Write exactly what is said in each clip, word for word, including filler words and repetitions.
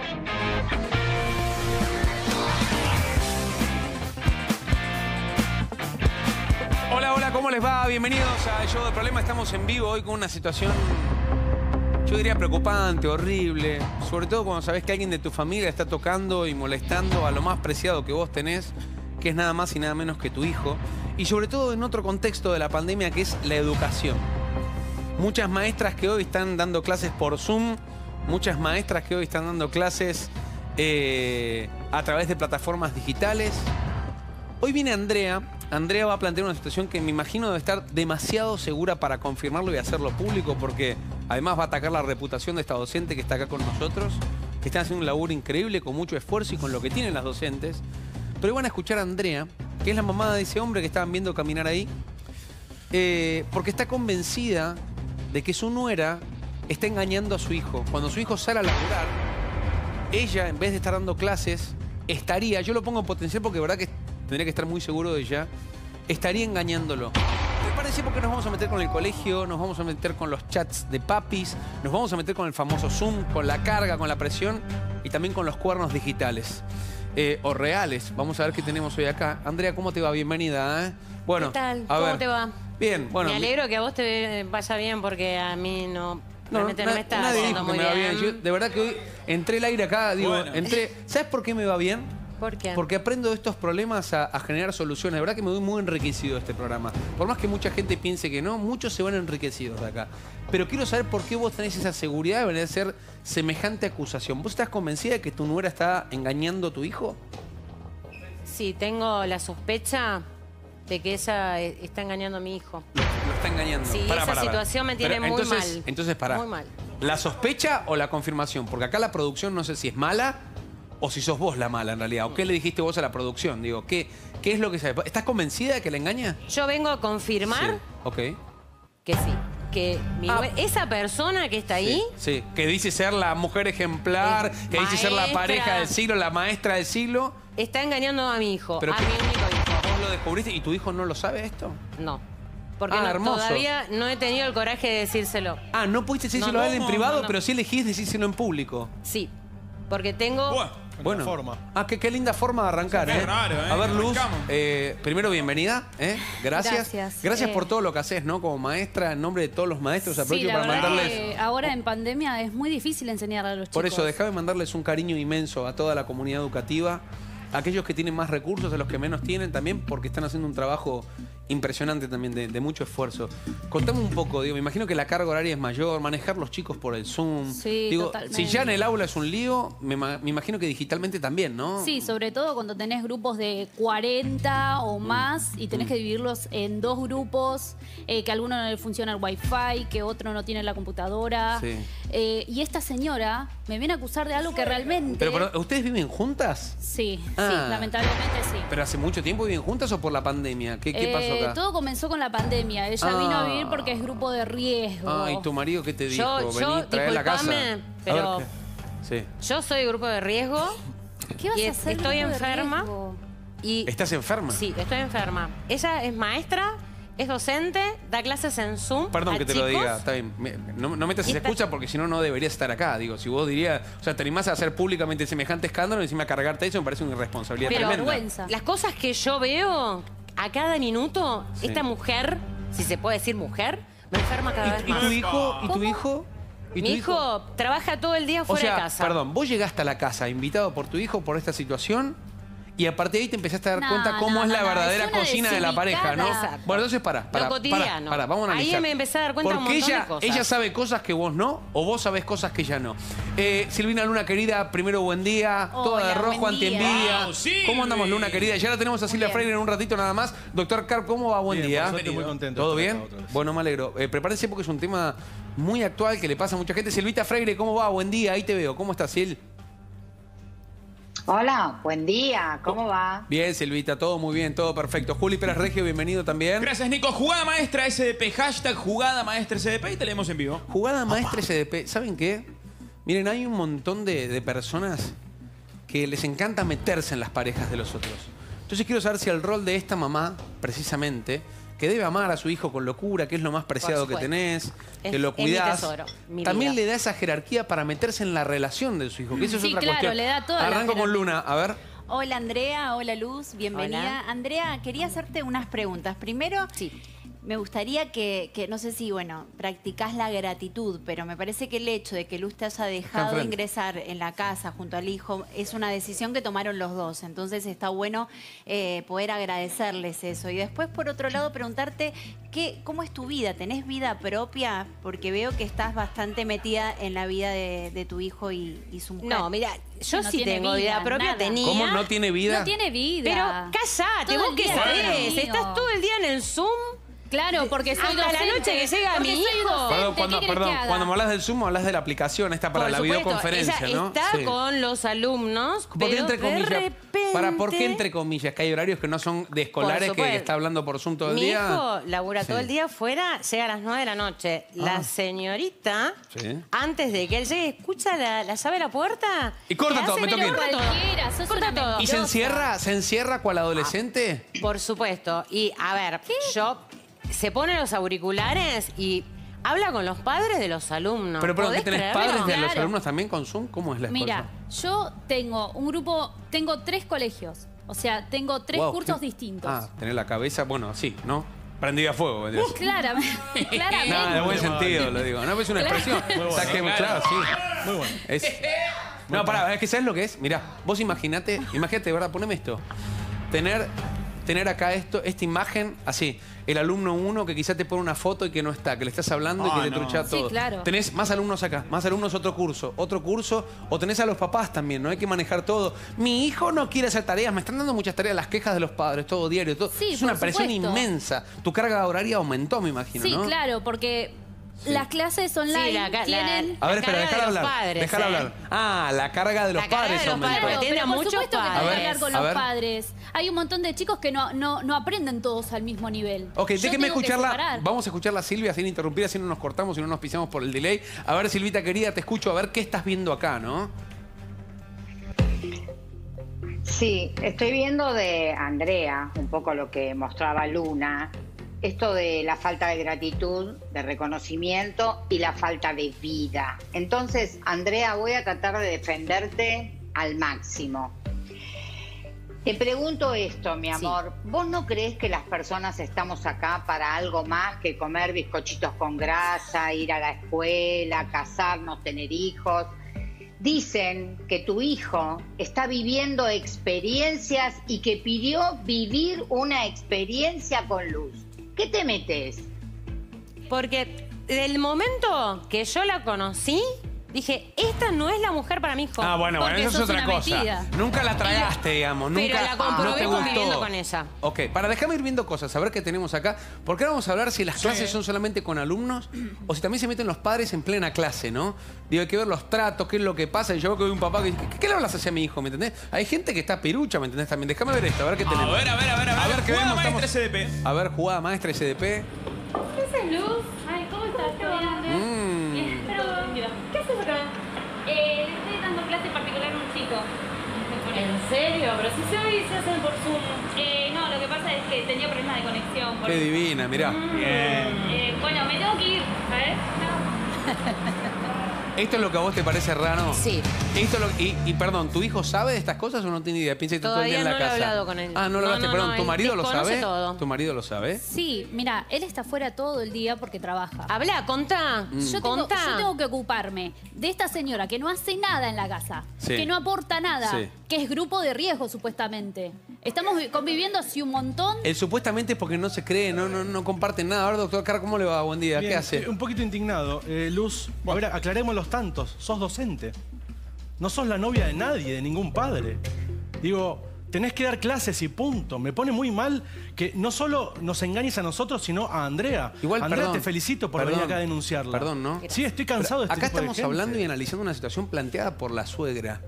Hola, hola, ¿cómo les va? Bienvenidos a El Show del Problema. Estamos en vivo hoy con una situación, yo diría, preocupante, horrible. Sobre todo cuando sabés que alguien de tu familia está tocando y molestando a lo más preciado que vos tenés, que es nada más y nada menos que tu hijo. Y sobre todo en otro contexto de la pandemia, que es la educación. Muchas maestras que hoy están dando clases por Zoom, muchas maestras que hoy están dando clases eh, a través de plataformas digitales. Hoy viene Andrea. Andrea va a plantear una situación que me imagino debe estar demasiado segura para confirmarlo y hacerlo público, porque además va a atacar la reputación de esta docente que está acá con nosotros, que están haciendo un laburo increíble, con mucho esfuerzo y con lo que tienen las docentes. Pero van a escuchar a Andrea, que es la mamá de ese hombre que estaban viendo caminar ahí, eh, porque está convencida de que su nuera está engañando a su hijo. Cuando su hijo sale a laburar, ella, en vez de estar dando clases, estaría, yo lo pongo en potencial porque de verdad que tendría que estar muy seguro de ella, estaría engañándolo. Prepárense porque nos vamos a meter con el colegio, nos vamos a meter con los chats de papis, nos vamos a meter con el famoso Zoom, con la carga, con la presión y también con los cuernos digitales. Eh, o reales. Vamos a ver qué tenemos hoy acá. Andrea, ¿cómo te va? Bienvenida. ¿eh? Bueno, ¿qué tal? A ¿Cómo ver. te va? Bien, bueno. Me alegro que a vos te vaya bien porque a mí no... No, realmente no, na- me está nadie haciendo dijo que muy me va bien. bien. Yo, de verdad que hoy entré el aire acá, digo, Bueno. entré. ¿Sabes por qué me va bien? ¿Por qué? Porque aprendo de estos problemas a, a generar soluciones. De verdad que me voy muy enriquecido de este programa. Por más que mucha gente piense que no, muchos se van enriquecidos de acá. Pero quiero saber por qué vos tenés esa seguridad de venir a hacer semejante acusación. ¿Vos estás convencida de que tu nuera está engañando a tu hijo? Sí, tengo la sospecha de que ella eh, está engañando a mi hijo. Lo, lo está engañando. Sí, Pará, esa pará, pará. situación me tiene Pero muy entonces, mal. Entonces, pará. Muy mal. ¿La sospecha o la confirmación? Porque acá la producción no sé si es mala o si sos vos la mala en realidad. ¿O qué le dijiste vos a la producción? Digo, ¿qué, qué es lo que sabes? ¿Estás convencida de que la engaña? Yo vengo a confirmar Sí. Ok. que sí. Que mi Ah. nue- esa persona que está ahí... Sí, sí. Que dice ser la mujer ejemplar, Es que dice ser la maestra. pareja del siglo, la maestra del siglo. está engañando a mi hijo. Pero a que- mi único hijo. ¿Vos lo descubriste y tu hijo no lo sabe esto? No. Porque Ah, no- hermoso. todavía no he tenido el coraje de decírselo. Ah, no pudiste decírselo No, a él en no, privado, no, no. pero sí elegís decírselo en público. Sí. Porque tengo... Bueno, Bueno, forma. ah, qué, qué linda forma de arrancar, Qué ¿eh? raro, ¿eh? A ver, Luz, Arrancamos. eh, primero bienvenida, ¿eh? Gracias. Gracias. Gracias Eh, por todo lo que haces, ¿no? Como maestra, en nombre de todos los maestros, Sí, aprovecho la para verdad mandarles... que ahora en pandemia es muy difícil enseñarle a los chicos. Por eso, déjame mandarles un cariño inmenso a toda la comunidad educativa, a aquellos que tienen más recursos, a los que menos tienen también, porque están haciendo un trabajo impresionante también, de, de mucho esfuerzo. Contame un poco, digo, me imagino que la carga horaria es mayor, manejar los chicos por el Zoom. Sí, digo, totalmente. si ya en el aula es un lío, me, ma- me imagino que digitalmente también, ¿no? Sí, sobre todo cuando tenés grupos de cuarenta o más y tenés que dividirlos en dos grupos, eh, que a alguno no le funciona el wifi, que otro no tiene la computadora. Sí. Eh, y esta señora me viene a acusar de algo que realmente... Pero, pero, ¿ustedes viven juntas? Sí, Ah. sí, lamentablemente sí. ¿Pero hace mucho tiempo viven juntas o por la pandemia? ¿Qué, qué Eh, pasó acá? todo comenzó con la pandemia. Ella Ah. vino a vivir porque es grupo de riesgo. Ah, ¿y tu marido qué te dijo? Yo- yo, Vení, trae la casa. disculpame, A ver, pero- ¿qué? Sí. Yo soy grupo de riesgo ¿Qué vas y a es- hacer? estoy grupo de enferma. riesgo? y... ¿Estás enferma? Sí, estoy enferma. Ella es maestra, es docente, da clases en Zoom. Perdón a que te lo chicos. diga, está bien. Me- No, no metas Y esa está- escucha porque si no, no deberías estar acá. Digo, si vos dirías, o sea, te animás a hacer públicamente semejante escándalo y encima a cargarte eso, me parece una irresponsabilidad Pero tremenda. vergüenza. Las cosas que yo veo a cada minuto, Sí. esta mujer, si se puede decir mujer, me enferma cada vez ¿Y, y más. tu hijo? ¿Y tu hijo? ¿Y tu Mi hijo trabaja todo el día O fuera sea, de casa. perdón, vos llegaste a la casa invitado por tu hijo por esta situación y a partir de ahí te empezaste a dar No, cuenta cómo no, es la no, no, verdadera es una cocina de la pareja, ¿no? desubicada. Bueno, entonces para, para, Lo cotidiano. para, vamos a Ahí analizar. me empecé a dar cuenta de un Porque montón de ella, cosas. ella sabe cosas que vos no, o vos sabés cosas que ella no. Eh, Silvina Luna, querida, primero buen día, toda de Hola, rojo, buen día. anti-envidia. Wow, Silvi. ¿Cómo andamos, Luna, querida? Ya la tenemos a Silvia bien. Freire en un ratito nada más. Doctor Carp, ¿cómo va? Buen Bien, día. por suerte, muy contento ¿Todo de estar bien? acá otra vez. Bueno, me alegro. Eh, prepárense porque es un tema muy actual que le pasa a mucha gente. Silvita Freire, ¿cómo va? Buen día, ahí te veo. ¿Cómo estás, Sil? Hola, buen día, ¿cómo va? Bien, Silvita, todo muy bien, todo perfecto. Juli Pérez Regio, bienvenido también. Gracias, Nico. Jugada maestra S D P. Hashtag jugada maestra S D P y te leemos en vivo. Jugada maestra S D P. ¿Saben qué? Miren, hay un montón de, de personas que les encanta meterse en las parejas de los otros. Entonces quiero saber si el rol de esta mamá, precisamente, que debe amar a su hijo con locura, que es lo más preciado que supuesto. tenés, Es- que lo es mi cuidás. tesoro, mi También vida. le da esa jerarquía para meterse en la relación de su hijo, que eso es Sí, otra claro, cuestión. le da toda la Arranco con jerarquía. Luna, a ver. Hola Andrea, hola Luz, bienvenida. Hola. Andrea, quería hacerte unas preguntas. Primero, Sí. me gustaría que, que, no sé si, bueno, practicás la gratitud, pero me parece que el hecho de que Luz te haya dejado enfrente. ingresar en la casa junto al hijo es una decisión que tomaron los dos. Entonces está bueno eh, poder agradecerles eso. Y después, por otro lado, preguntarte qué, cómo es tu vida. ¿Tenés vida propia? Porque veo que estás bastante metida en la vida de, de tu hijo y, y su mujer. No, mira, yo No sí tiene tengo vida, vida, propia, nada. tenía. ¿Cómo no tiene vida? No tiene vida. Pero callate, Todo vos el qué día sabés. conmigo. Estás todo el día en el Zoom. Claro, porque soy Hasta la docente. noche que llega Porque mi soy hijo. docente, Perdón, ¿qué cuando, querés perdón, que haga? cuando me hablas del Zoom, hablas de la aplicación esta para Por la supuesto, videoconferencia, ella ¿no? está Sí. con los alumnos, ¿Por qué pero entre de comillas? repente... Para, ¿por qué entre comillas? Que hay horarios que no son de escolares, que, supuesto. que está hablando por Zoom todo el Mi día. hijo labura Sí. todo el día fuera, llega a las nueve de la noche. La Ah. señorita, Sí. antes de que él llegue, escucha la, la llave de la puerta. Y corta ¿qué todo, hace? me Pero toqué. corta todo. Cualquiera, sos Corta una todo. ¿Y se mentirosa. encierra, se encierra cual adolescente? Por supuesto. Y a ver, yo se pone los auriculares y habla con los padres de los alumnos. Pero, pero ¿qué ¿Podés tenés creerlo? padres de los Claro. alumnos también con Zoom? ¿Cómo es la cosa? Mira, yo tengo un grupo, tengo tres colegios. O sea, tengo tres Wow, cursos qué- distintos. Ah, tener la cabeza, bueno, sí, ¿no? Prendida a fuego. ¿entendés? Claramente. claramente. Nada, de buen sentido lo digo. No, es una Claro. expresión. O sea, que, claro, sí. Muy bueno. Es... No, pará, es que ¿sabes lo que es? Mirá, vos imaginate, imagínate, de verdad, poneme esto. Tener, tener acá esto, esta imagen, así, el alumno uno que quizá te pone una foto y que no está, que le estás hablando y Ah, que te no. trucha Sí, todo. claro. Tenés más alumnos acá, más alumnos otro curso, otro curso, o tenés a los papás también, ¿no? Hay que manejar todo. Mi hijo no quiere hacer tareas, me están dando muchas tareas, las quejas de los padres, todo diario, todo. Sí, es una por presión supuesto. inmensa. Tu carga horaria aumentó, me imagino, Sí, ¿no? claro, porque las clases online Sí, la ca- la- tienen... A ver, La espera, carga déjala de los hablar. padres, Déjala ¿eh? hablar. Ah, la carga de los La carga padres de los aumentó. padres. Claro, Tiene pero por muchos supuesto que padres. tenés A que ver, hablar con a los ver. padres. Hay un montón de chicos que no, no, no aprenden todos al mismo nivel. Ok, Yo déjenme tengo que escucharla. separar. Vamos a escucharla, Silvia, sin interrumpir, así no nos cortamos y no nos pisamos por el delay. A ver, Silvita querida, te escucho, a ver qué estás viendo acá, ¿no? Sí, estoy viendo de Andrea, un poco lo que mostraba Luna, esto de la falta de gratitud, de reconocimiento y la falta de vida. Entonces, Andrea, voy a tratar de defenderte al máximo. Te pregunto esto, mi amor, ¿vos no crees que las personas estamos acá para algo más que comer bizcochitos con grasa, ir a la escuela, casarnos, tener hijos? Dicen que tu hijo está viviendo experiencias y que pidió vivir una experiencia con Luz. ¿Qué te metes? Porque del momento que yo la conocí, dije, esta no es la mujer para mi hijo. Ah, bueno, bueno, Porque eso es sos otra una cosa. metida. Nunca la tragaste, digamos. Pero Nunca la comprobé no te conviviendo gustó. con ella. Ok, para dejarme ir viendo cosas, a ver qué tenemos acá. Porque ahora vamos a hablar si las clases son solamente con alumnos o si también se meten los padres en plena clase, ¿no? Digo, hay que ver los tratos, qué es lo que pasa. Y yo veo que hay un papá que dice, ¿qué, qué le hablas hacia mi hijo? ¿Me entendés? Hay gente que está pirucha, ¿me entendés? También. Déjame ver esto, a ver qué A tenemos. ver, a ver, a ver, a ver. A ver qué Jugada vemos. maestra Estamos- S D P. A ver, jugada maestra S D P. ¿Qué haces, Luz? Ay, ¿cómo estás? ¿Todo bien? Mm. Bien, pero ¿qué haces acá? Eh, le estoy dando clase particular a un chico. ¿En serio? Pero si se hoy se hacen por Zoom. Eh, no, lo que pasa es que tenía problemas de conexión. por Qué eso. divina, mirá. Bien. Eh, bueno, me tengo que ir, ¿sabes? No. ¿Esto es lo que a vos te parece raro? Sí. Esto es lo- y, y perdón, ¿tu hijo sabe de estas cosas o no tiene idea? Piensa que está todo el día Todavía en la no lo he casa. hablado con él. Ah, no lo No, hablaste, no, perdón. no, ¿Tu él marido lo desconoce sabe? todo. ¿Tu marido lo sabe? Sí, mira, él está fuera todo el día porque trabaja. Habla, contá. Yo tengo, Contá. yo tengo que ocuparme de esta señora que no hace nada en la casa, Sí. que no aporta nada, Sí. que es grupo de riesgo supuestamente. Estamos vi- conviviendo hace un montón. El supuestamente es porque no se cree, no, no, no comparten nada. A ver, doctor Carr, ¿cómo le va? Buen día. Bien, ¿Qué hace? eh, Un poquito indignado. Eh, Luz, a ver, aclaremos los tantos. Sos docente. No sos la novia de nadie, de ningún padre. Digo, tenés que dar clases y punto. Me pone muy mal que no solo nos engañes a nosotros, sino a Andrea. Igual, Andrea, perdón, te felicito por perdón, venir acá a denunciarla. Perdón, ¿no? Sí, estoy cansado de este Acá tipo de estamos gente. hablando y analizando una situación planteada por la suegra.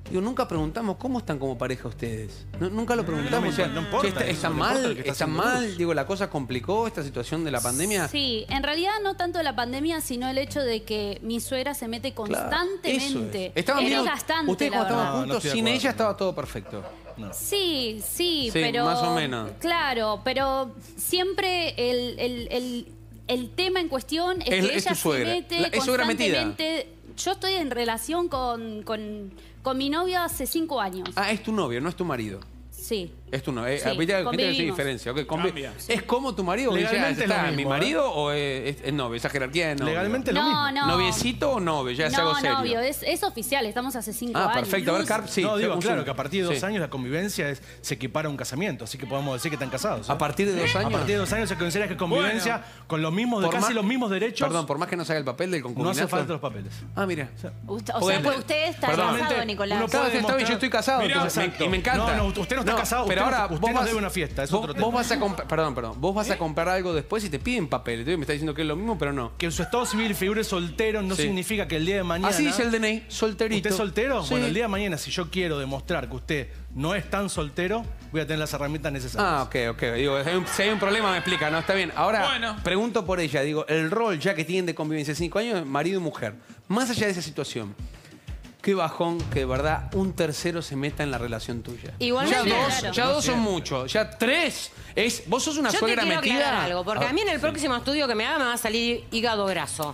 Digo, nunca preguntamos cómo están como pareja ustedes. No, nunca lo preguntamos. No, o sea, no importa che, está- eso, ¿están no importa mal? lo que está ¿Están haciendo mal? Luz. Digo, ¿la cosa complicó esta situación de la pandemia? Sí, en realidad no tanto la pandemia, sino el hecho de que mi suegra se mete Claro, constantemente. eso es. Estaban es bien- desgastante, Ustedes la cuando estaban verdad. No, no juntos, estoy de sin acuerdo. ella estaba todo perfecto. No. Sí, sí, Sí, pero... más o menos. Claro, pero siempre el, el- el- el tema en cuestión es, Es- que es tu ella suegra. se mete La- es suegra metida. constantemente... Yo estoy en relación con, con, con mi novio hace cinco años. Ah, es tu novio, no es tu marido. Sí. Es tu novio. Eh, Sí, ¿viste que tiene convivimos. diferencia? Ok, convi- Cambia. ¿Es como tu marido? Que dice, Legalmente ah, es lo está, mismo, ¿mi ¿eh? marido o es, es- es novio? Esa jerarquía de novio. Legalmente lo No, mismo. no. ¿Noviecito o novio? Ya es algo No, serio. novio, es, es oficial, estamos hace cinco Ah, años. perfecto. A ver, Carp, sí. no, digo, un claro, segundo. que a partir de dos Sí. años la convivencia es, se equipara a un casamiento, así que podemos decir que están casados. ¿eh? ¿A partir de dos A años? partir de dos años se considera que convivencia con los mismos, de Por casi más- los mismos derechos. Perdón, por más que no se haga el papel del no concubinato. hace falta los papeles. Ah, mira. Usted- o Porque sea, después- usted está Perdón. casado, Nicolás. Uno Claro, puede está bien, yo demostrar- estoy casado, Mirá, entonces me- exacto. y me encanta. No, no, usted no está casado, pero usted no- ahora usted vos nos vas- debe una fiesta, es vos, otro vos tema. vas a comprar, perdón, perdón, vos vas a comprar algo después y te piden papel. Entonces me está diciendo que es lo mismo, pero no. Que en su estado civil figure soltero no Sí. significa que el día de mañana... Así dice el D N I, solterito. ¿Usted es soltero? Sí. Bueno, el día de mañana, si yo quiero demostrar que usted no es tan soltero, voy a tener las herramientas necesarias. Ah, ok, ok. Digo, si hay, un, si hay un problema me explica, ¿no? Está bien. Ahora, Bueno. pregunto por ella. Digo, el rol ya que tienen de convivencia cinco años, marido y mujer. Más allá de esa situación, qué bajón que de verdad un tercero se meta en la relación tuya. Igualmente, ya dos, claro. ya dos son muchos. Ya tres es... ¿Vos sos una Yo te suegra quiero metida? aclarar algo, porque Ah, a mí en el sí. próximo estudio que me haga me va a salir hígado graso.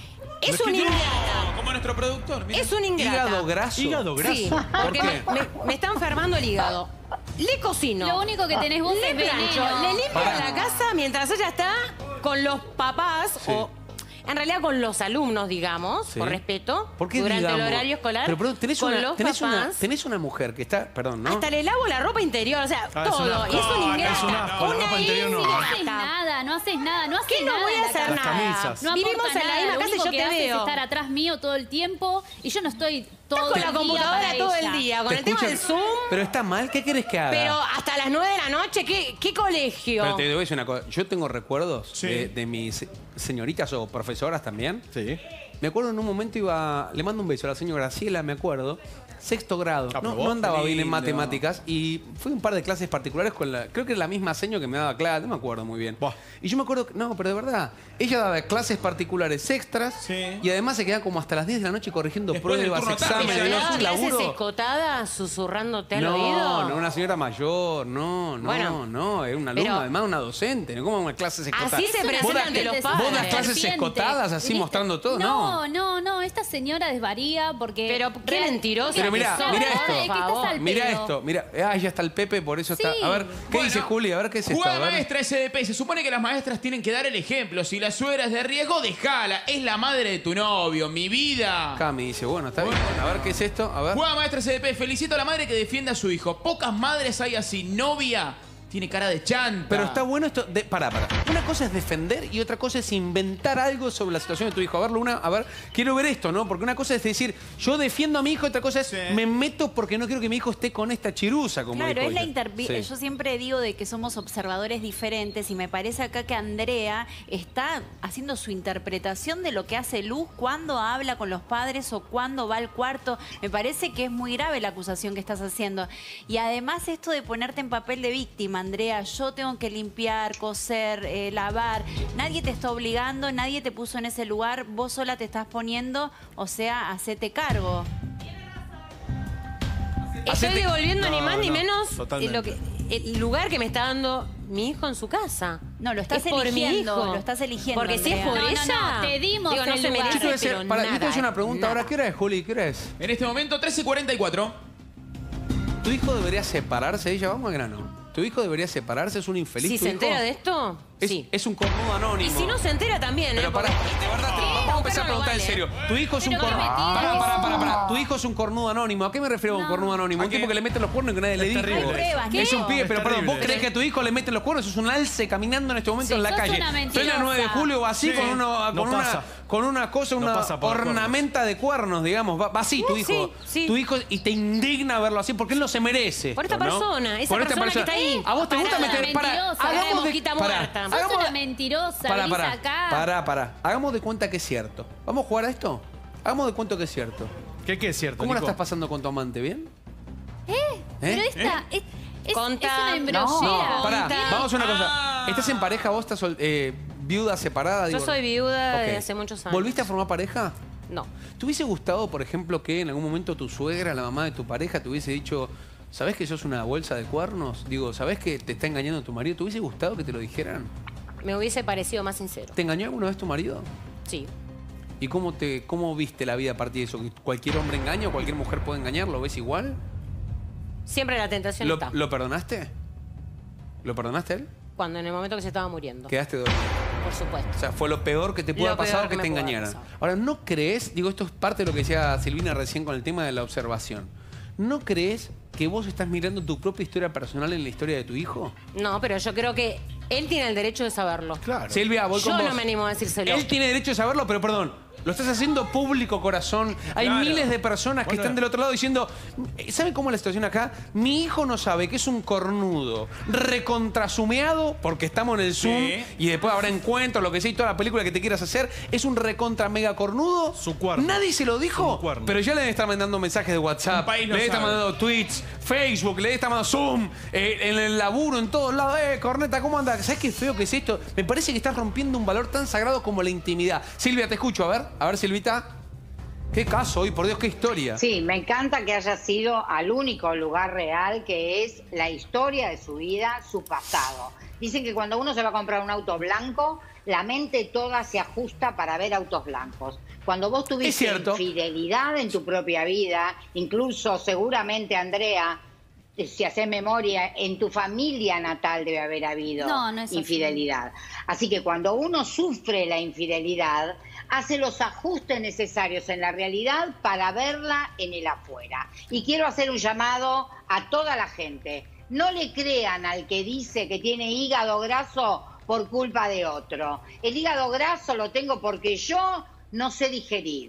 Es un No, ingrata. como nuestro productor. mira. Es un ingrata. Hígado graso. Hígado graso. Sí, ¿Por porque qué? me, me- me está enfermando el hígado. Le cocino. Lo único que tenés vos le es plancho, veneno. le limpio Pará. la casa mientras ella está con los papás Sí. o en realidad con los alumnos, digamos, Sí. por respeto, ¿Por qué durante digamos? el horario escolar. Pero perdón, tenés, con una, los tenés, una, papás. tenés una mujer que está... Perdón, ¿no? Hasta le lavo la ropa interior, o sea, Ah, es un todo. asco. Y es un No, ingrata. es un asco, la Una ropa interior no. No ingrata. haces nada, no haces nada, no haces ¿Qué no nada. voy en a la hacer casa. Las nada? camisas. No Vivimos aporta en la nada, misma lo casa y único yo que te hace veo. es estar atrás mío todo el tiempo y yo no estoy todo Estás con el la día computadora para todo ella. el día, con Te el tema escucho- del Zoom. Pero está mal, ¿qué querés que haga? Pero hasta las nueve de la noche, ¿qué, qué colegio? Pero te voy a decir una cosa. Yo tengo recuerdos Sí. de, de mis señoritas o profesoras también. Sí. Me acuerdo en un momento iba... Le mando un beso a la señora Graciela, me acuerdo. Sexto grado. No, ¿Aprobó? no andaba bien en Lindo. matemáticas y fui a un par de clases particulares con la... Creo que era la misma seño que me daba clase, no me acuerdo muy bien. Buah. Y yo me acuerdo... que- No, pero de verdad. Ella daba clases particulares extras Sí. y además se quedaba como hasta las diez de la noche corrigiendo Después del pruebas, turno tarde. exámenes. ¿Pero digo, daba es un clases laburo. escotadas susurrándote al No, oído? no, una señora mayor, no, no, Bueno, no, era una alumna, pero- además una docente, no como una clases escotadas. Así se Es una presenta ¿Vos das- ante los serpiente, padres. ¿Vos das clases serpiente. escotadas así ¿Viste? mostrando todo? No, no, no, esta señora desvaría porque... Pero qué Real- mentirosa Pero que mirá, sos, mirá por esto. Es que estás favor. al Mirá pedo. esto, mira, ah, ya está el Pepe, por eso está. Sí. A ver, ¿qué Bueno, dice Juli? A ver qué es esto. Jugada A ver. maestra S D P. Se supone que las maestras tienen que dar el ejemplo. Si la suegra es de riesgo, déjala. Es la madre de tu novio, mi vida. Cami dice, bueno, está bien. A ver qué es esto. A ver. Jugada maestra S D P. Felicito a la madre que defiende a su hijo. Pocas madres hay así. Novia tiene cara de chanta. Pero está bueno esto de. Pará, pará. Una cosa es defender y otra cosa es inventar algo sobre la situación de tu hijo. A ver, Luna, a ver, quiero ver esto, ¿no? Porque una cosa es decir, yo defiendo a mi hijo, otra cosa es Sí. me meto porque no quiero que mi hijo esté con esta chirusa, como Claro, dijo es la ella. intervi- Sí. Yo siempre digo de que somos observadores diferentes y me parece acá que Andrea está haciendo su interpretación de lo que hace Luz cuando habla con los padres o cuando va al cuarto. Me parece que es muy grave la acusación que estás haciendo. Y además esto de ponerte en papel de víctima, Andrea, yo tengo que limpiar, coser, eh, lavar. Nadie te está obligando, nadie te puso en ese lugar, vos sola te estás poniendo, o sea, hacete cargo. Estoy Hacete- devolviendo ni No, más ni no, menos totalmente. lo que, el lugar que me está dando mi hijo en su casa. No, lo estás Es por mi eligiendo, hijo. lo estás eligiendo, Porque si es Andrea. por No, no, ella. no, te dimos digo, no el se lugar. merece, Yo te voy a hacer- pero pará, yo te voy a nada, hacer una pregunta nada. ahora. ¿Qué hora es, Juli? ¿Qué hora es? En este momento, trece cuarenta y cuatro. ¿Tu hijo debería separarse de ella? Vamos al grano. ¿Tu hijo debería separarse? ¿Es un infeliz Si tu se hijo? entera de esto, Es, sí. es un cornudo anónimo. Y si no se entera también, ¿eh? Pero pará, Porque- de verdad, te- vamos a empezar a preguntar en serio. Tu hijo es un Pero qué cornudo. mentira. Pará, pará, pará, pará. Tu hijo es un cornudo anónimo. ¿A qué me refiero con No. cornudo anónimo? Un ¿A qué? tipo que le mete los cuernos y que nadie le Es dijo. terrible. Hay pruebas, Es un ¿no? pibe, Es pero perdón, ¿vos terrible. crees que a tu hijo le meten los cuernos? Es un alce caminando en este momento Sí, en la sos calle. una mentirosa. Plena nueve de julio va así Sí. con, una, No con, una, pasa. con una cosa, No una pasa por los ornamenta de cuernos, digamos. Va, va así tu Uh, hijo. sí, sí. Tu hijo y te indigna verlo así porque él no se merece. Por esta esto, ¿no? persona, esa Por esta persona que está ahí. ¿A vos te gusta Pará, meter? Para, mentirosa, cara de hagamos de, mosquita pará, muerta. Sos Sos hagamos una de- mentirosa, Pará, venís pará, acá. pará, pará. Hagamos de cuenta que es cierto. ¿Vamos a jugar a esto? Hagamos de cuenta que es cierto. ¿Qué, qué es cierto, ¿Cómo la Nico? estás pasando con tu amante? ¿Bien? ¿Eh? Pero esta... Es, es, Contá. es una No, embrollera. No, pará, Contá. vamos a una cosa. Ah. ¿Estás en pareja? ¿Vos estás sol- eh, viuda, separada? Yo Digo- soy viuda de Ok. hace muchos años. ¿Volviste a formar pareja? No. ¿Te hubiese gustado, por ejemplo, que en algún momento tu suegra, la mamá de tu pareja, te hubiese dicho, ¿sabés que sos una bolsa de cuernos? Digo, ¿sabés que te está engañando tu marido? ¿Te hubiese gustado que te lo dijeran? Me hubiese parecido más sincero. ¿Te engañó alguna vez tu marido? Sí. ¿Y cómo, te, cómo viste la vida a partir de eso? ¿Que ¿Cualquier hombre engaña o cualquier mujer puede engañar? ¿Lo ves igual? Siempre la tentación ¿Lo, está. ¿Lo perdonaste? ¿Lo perdonaste a él? Cuando en el momento que se estaba muriendo. Quedaste dormido. Por supuesto. O sea, fue lo peor que te pudo Lo haber pasado peor que, que te me pudo haber engañaran. pasado. Ahora, ¿no crees? Digo, esto es parte de lo que decía Silvina recién con el tema de la observación. ¿No crees que vos estás mirando tu propia historia personal en la historia de tu hijo? No, pero yo creo que él tiene el derecho de saberlo. Claro. Silvia, voy Yo con vos. no me animo a decírselo. Él tiene derecho de saberlo, pero perdón. Lo estás haciendo público, corazón. Hay Claro. miles de personas que Bueno. están del otro lado diciendo, ¿saben cómo es la situación acá? Mi hijo no sabe que es un cornudo recontrasumeado porque estamos en el Zoom Sí. y después habrá encuentros, lo que sea, y toda la película que te quieras hacer. Es un recontra mega cornudo. Su cuerno. Nadie se lo dijo, Su cuerno. pero ya le deben estar mandando mensajes de WhatsApp, Un país le lo deben estar sabe. mandando tweets, Facebook, le deben estar mandando Zoom, eh, en el laburo, en todos lados. Eh, Corneta, ¿cómo anda? ¿Sabes qué feo que es esto? Me parece que estás rompiendo un valor tan sagrado como la intimidad. Silvia, te escucho, a ver, a ver, Silvita. Qué caso hoy, por Dios, qué historia. Sí, me encanta que haya sido al único lugar real que es la historia de su vida, su pasado. Dicen que cuando uno se va a comprar un auto blanco, la mente toda se ajusta para ver autos blancos. Cuando vos Es tuviste cierto. infidelidad en tu propia vida, incluso seguramente, Andrea, si haces memoria, en tu familia natal debe haber habido No, no es así. infidelidad. Así que cuando uno sufre la infidelidad, hace los ajustes necesarios en la realidad para verla en el afuera. Y quiero hacer un llamado a toda la gente. No le crean al que dice que tiene hígado graso por culpa de otro. El hígado graso lo tengo porque yo no sé digerir.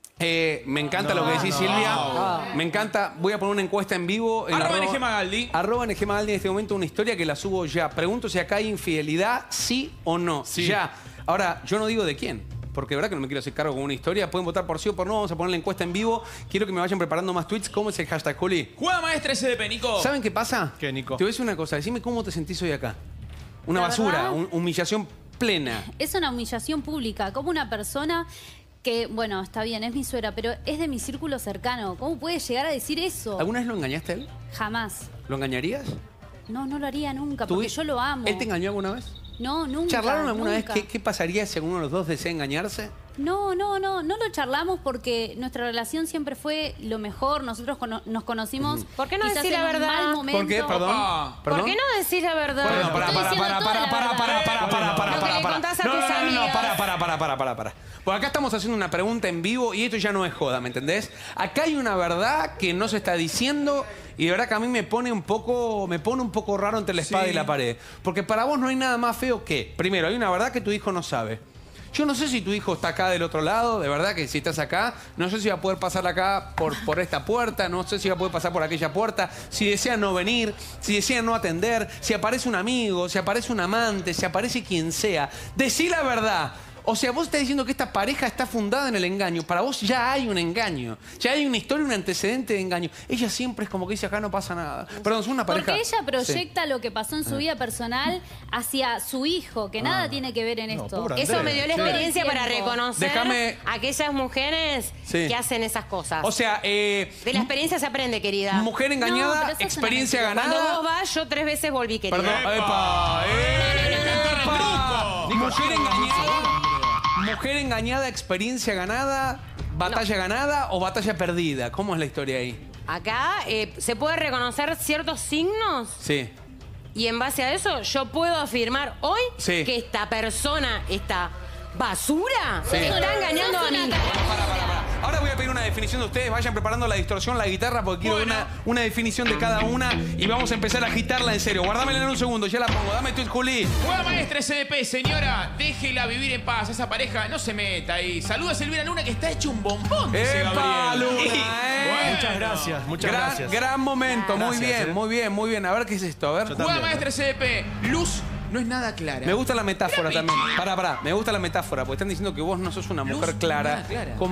Eh, me encanta lo que decís, Silvia. Me encanta. Voy a poner una encuesta en vivo. En Arroba N G Magaldi. Arroba N G Magaldi en este momento una historia que la subo ya. Pregunto si acá hay infidelidad, sí o no. Sí. Ya. Ahora, yo no digo de quién. Porque de verdad que no me quiero hacer cargo con una historia. Pueden votar por sí o por no. Vamos a poner la encuesta en vivo. Quiero que me vayan preparando más tweets. ¿Cómo es el hashtag, Juli? Jugada maestra S D P, Nico. ¿Saben qué pasa? ¿Qué, Nico? Te voy a decir una cosa. Decime cómo te sentís hoy acá. Una La basura, verdad- un- humillación plena. Es una humillación pública. Como una persona que, bueno, está bien, es mi suegra, pero es de mi círculo cercano. ¿Cómo puede llegar a decir eso? ¿Alguna vez lo engañaste a él? Jamás. ¿Lo engañarías? No, no lo haría nunca, ¿Tuvi- porque yo lo amo. ¿Él te engañó alguna vez? No, nunca. ¿Charlaron alguna nunca. vez qué, qué pasaría si alguno de los dos desea engañarse? No, no, no, no lo charlamos porque nuestra relación siempre fue lo mejor. Nosotros cono- nos conocimos. ¿Por qué no quizás decir la en un verdad? mal momento. ¿Por qué? Perdón. Opa. ¿Perdón? ¿Por qué no decís la verdad? Bueno, para, Estoy para, diciendo para, toda para, la para, verdad. para, para, para, para, Lo que para, le para. contás a No, tus no, no, no, amigas. para, para, para, para, para, para. Pues acá estamos haciendo una pregunta en vivo y esto ya no es joda, ¿me entendés? Acá hay una verdad que no se está diciendo y de verdad que a mí me pone un poco, me pone un poco raro entre la espada Sí. y la pared. Porque para vos no hay nada más feo que, primero, hay una verdad que tu hijo no sabe. Yo no sé si tu hijo está acá del otro lado, de verdad que si estás acá, no sé si va a poder pasar acá por, por esta puerta, no sé si va a poder pasar por aquella puerta, si desea no venir, si desea no atender, si aparece un amigo, si aparece un amante, si aparece quien sea. Decí la verdad. O sea, vos estás diciendo que esta pareja está fundada en el engaño. Para vos ya hay un engaño. Ya hay una historia, un antecedente de engaño. Ella siempre es como que dice, acá no pasa nada. Perdón, es una pareja... Porque ella Sí. proyecta lo que pasó en su vida personal hacia su hijo, que nada tiene que ver en No, esto. pobre Eso me dio la Andrea, experiencia Todo el para tiempo. reconocer Déjame- a aquellas mujeres Sí. que hacen esas cosas. O sea, eh, de la experiencia se aprende, querida. mujer No, engañada, pero eso es una experiencia mentira. ganada... Cuando vos vas, yo tres veces volví, querida. Perdón, ¡Epa! epa, ¡Eh! epa. ¡Cantar el truco! Mujer engañada, mujer engañada, experiencia ganada, batalla ganada o batalla perdida. ¿Cómo es la historia ahí? Acá eh, se puede reconocer ciertos signos Sí. y en base a eso yo puedo afirmar hoy Sí. que esta persona, esta basura, Sí. está engañando a mí. Para, para, para. Ahora voy a pedir una definición de ustedes. Vayan preparando la distorsión, la guitarra, porque quiero Bueno. una, una definición de cada una y vamos a empezar a agitarla en serio. Guardámela en un segundo, ya la pongo. Dame tu Juli. Jugada maestra S D P, señora, déjela vivir en paz. Esa pareja no se meta ahí. Saluda a Silvina Luna que está hecho un bombón. dice ¡Epa, Gabriel. Luna! Y- eh! Bueno. Muchas gracias, muchas gran, gracias. gran momento, muy Gracias, bien, eh. muy bien, muy bien. A ver qué es esto, a ver. Yo Jugada también, maestra S D P, luz no es nada clara. Me gusta la metáfora Mira, también. Pichi. Pará, pará. Me gusta la metáfora, porque están diciendo que vos no sos una Luz mujer no es clara. nada clara. Como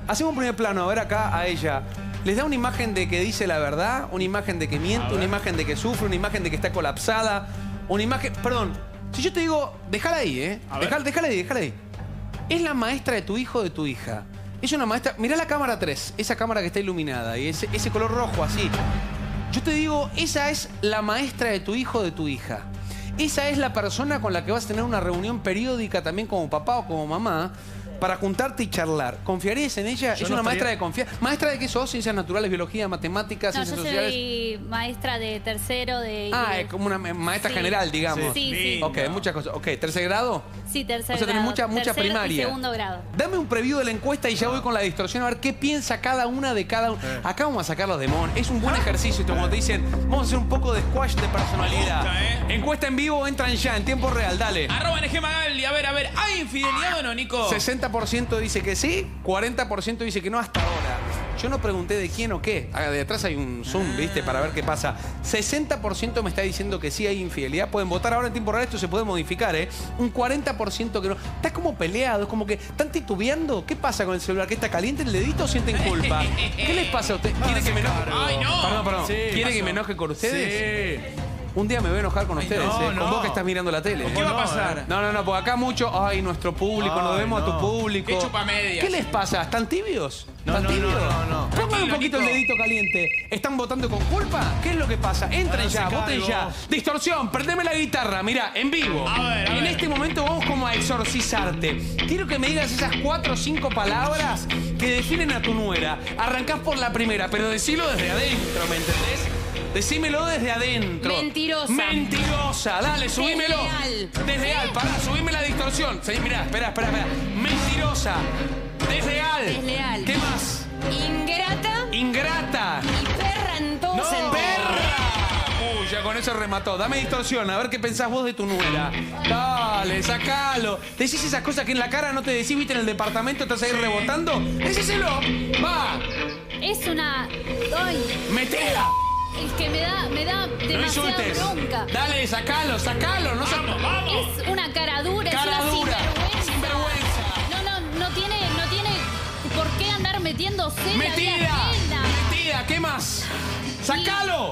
hacemos un primer plano, a ver acá a ella. ¿Les da una imagen de que dice la verdad? ¿Una imagen de que miente? ¿Una imagen de que sufre? ¿Una imagen de que está colapsada? ¿Una imagen...? Perdón, si yo te digo, déjala ahí, ¿eh? Déjala, déjala ahí, déjala ahí. ¿Es la maestra de tu hijo o de tu hija? Es una maestra... Mirá la cámara tres, esa cámara que está iluminada y ese, ese color rojo así. Yo te digo, esa es la maestra de tu hijo o de tu hija. Esa es la persona con la que vas a tener una reunión periódica también como papá o como mamá para juntarte y charlar. ¿Confiarías en ella? Yo es no una estaría- maestra de confianza. ¿Maestra de qué sos? Ciencias naturales, biología, matemáticas, No, yo ciencias sociales. soy maestra de tercero de Ah, inglés. es como una ma- maestra Sí. general, digamos. Sí, sí. Ok, muchas cosas. Ok, ¿tercer grado? Sí, tercer O sea, tenés grado. mucha, mucha Tercero y primaria. segundo grado. Dame un preview de la encuesta y ya voy con la distorsión a ver qué piensa cada una de cada uno. Acá vamos a sacar los demonios. Es un buen ejercicio esto, como te dicen, vamos a hacer un poco de squash de personalidad. Me gusta, ¿eh? Encuesta en vivo, entran ya, en tiempo real, dale. Arroba N G Magali. A ver, a ver. ¿Hay infidelidad o no, Nico? sesenta por ciento dice que sí, cuarenta por ciento dice que no hasta ahora. Yo no pregunté de quién o qué. Ah, de atrás hay un zoom, ¿viste? Para ver qué pasa. sesenta por ciento me está diciendo que sí hay infidelidad. Pueden votar ahora en tiempo real, esto se puede modificar, ¿eh? Un cuarenta por ciento que no. Estás como peleado, es como que están titubeando. ¿Qué pasa con el celular? ¿Que está caliente el dedito o sienten culpa? ¿Qué les pasa a ustedes? ¿Quieren que me enoje? Ay, no. Perdón, perdón. Sí, ¿Quieren pasó. que me enoje con ustedes? Sí. Un día me voy a enojar con ustedes, no, ¿eh? Con no. vos que estás mirando la tele. ¿Qué va a no, pasar? No, no, no, porque acá mucho, ay, nuestro público, nos Ay, debemos a tu no. público. Qué chupamedias. ¿Qué les pasa? ¿Están tibios? No, ¿Están no, tibios? no, no, no. Pongan un Tranquilo, poquito el Nico. dedito caliente. ¿Están votando con culpa? ¿Qué es lo que pasa? Entren Háganse ya, voten cargo. ya. Distorsión, prendeme la guitarra, mirá, en vivo. A ver, a en ver. este momento vamos como a exorcizarte. Quiero que me digas esas cuatro o cinco palabras que definen a tu nuera. Arrancás por la primera, pero decilo desde adentro, ¿me entendés? Decímelo desde adentro. Mentirosa. Mentirosa. Dale, subímelo. Desleal. Desleal. Pará, subime la distorsión. Sí, mirá, espera, espera, espera. Mentirosa. Desleal. Desleal. ¿Qué más? Ingrata Ingrata. y perra en todo sentido. ¡Perra! Uy, ya con eso remató. Dame distorsión, a ver qué pensás vos de tu nuera. Dale, sacalo. Decís esas cosas que en la cara no te decís, viste, en el departamento, estás ahí rebotando. Decíselo. Va. Es una... Ay, Metela. es que me da, me da No demasiada insultes. bronca. Dale, sacalo, sacalo. No sa- Es una cara dura, Cara es una dura. sinvergüenza. Sinvergüenza. No, no, no tiene, no tiene por qué andar metiéndose en la vida Metida. ajena. Metida. ¿Qué más? ¡Sacalo!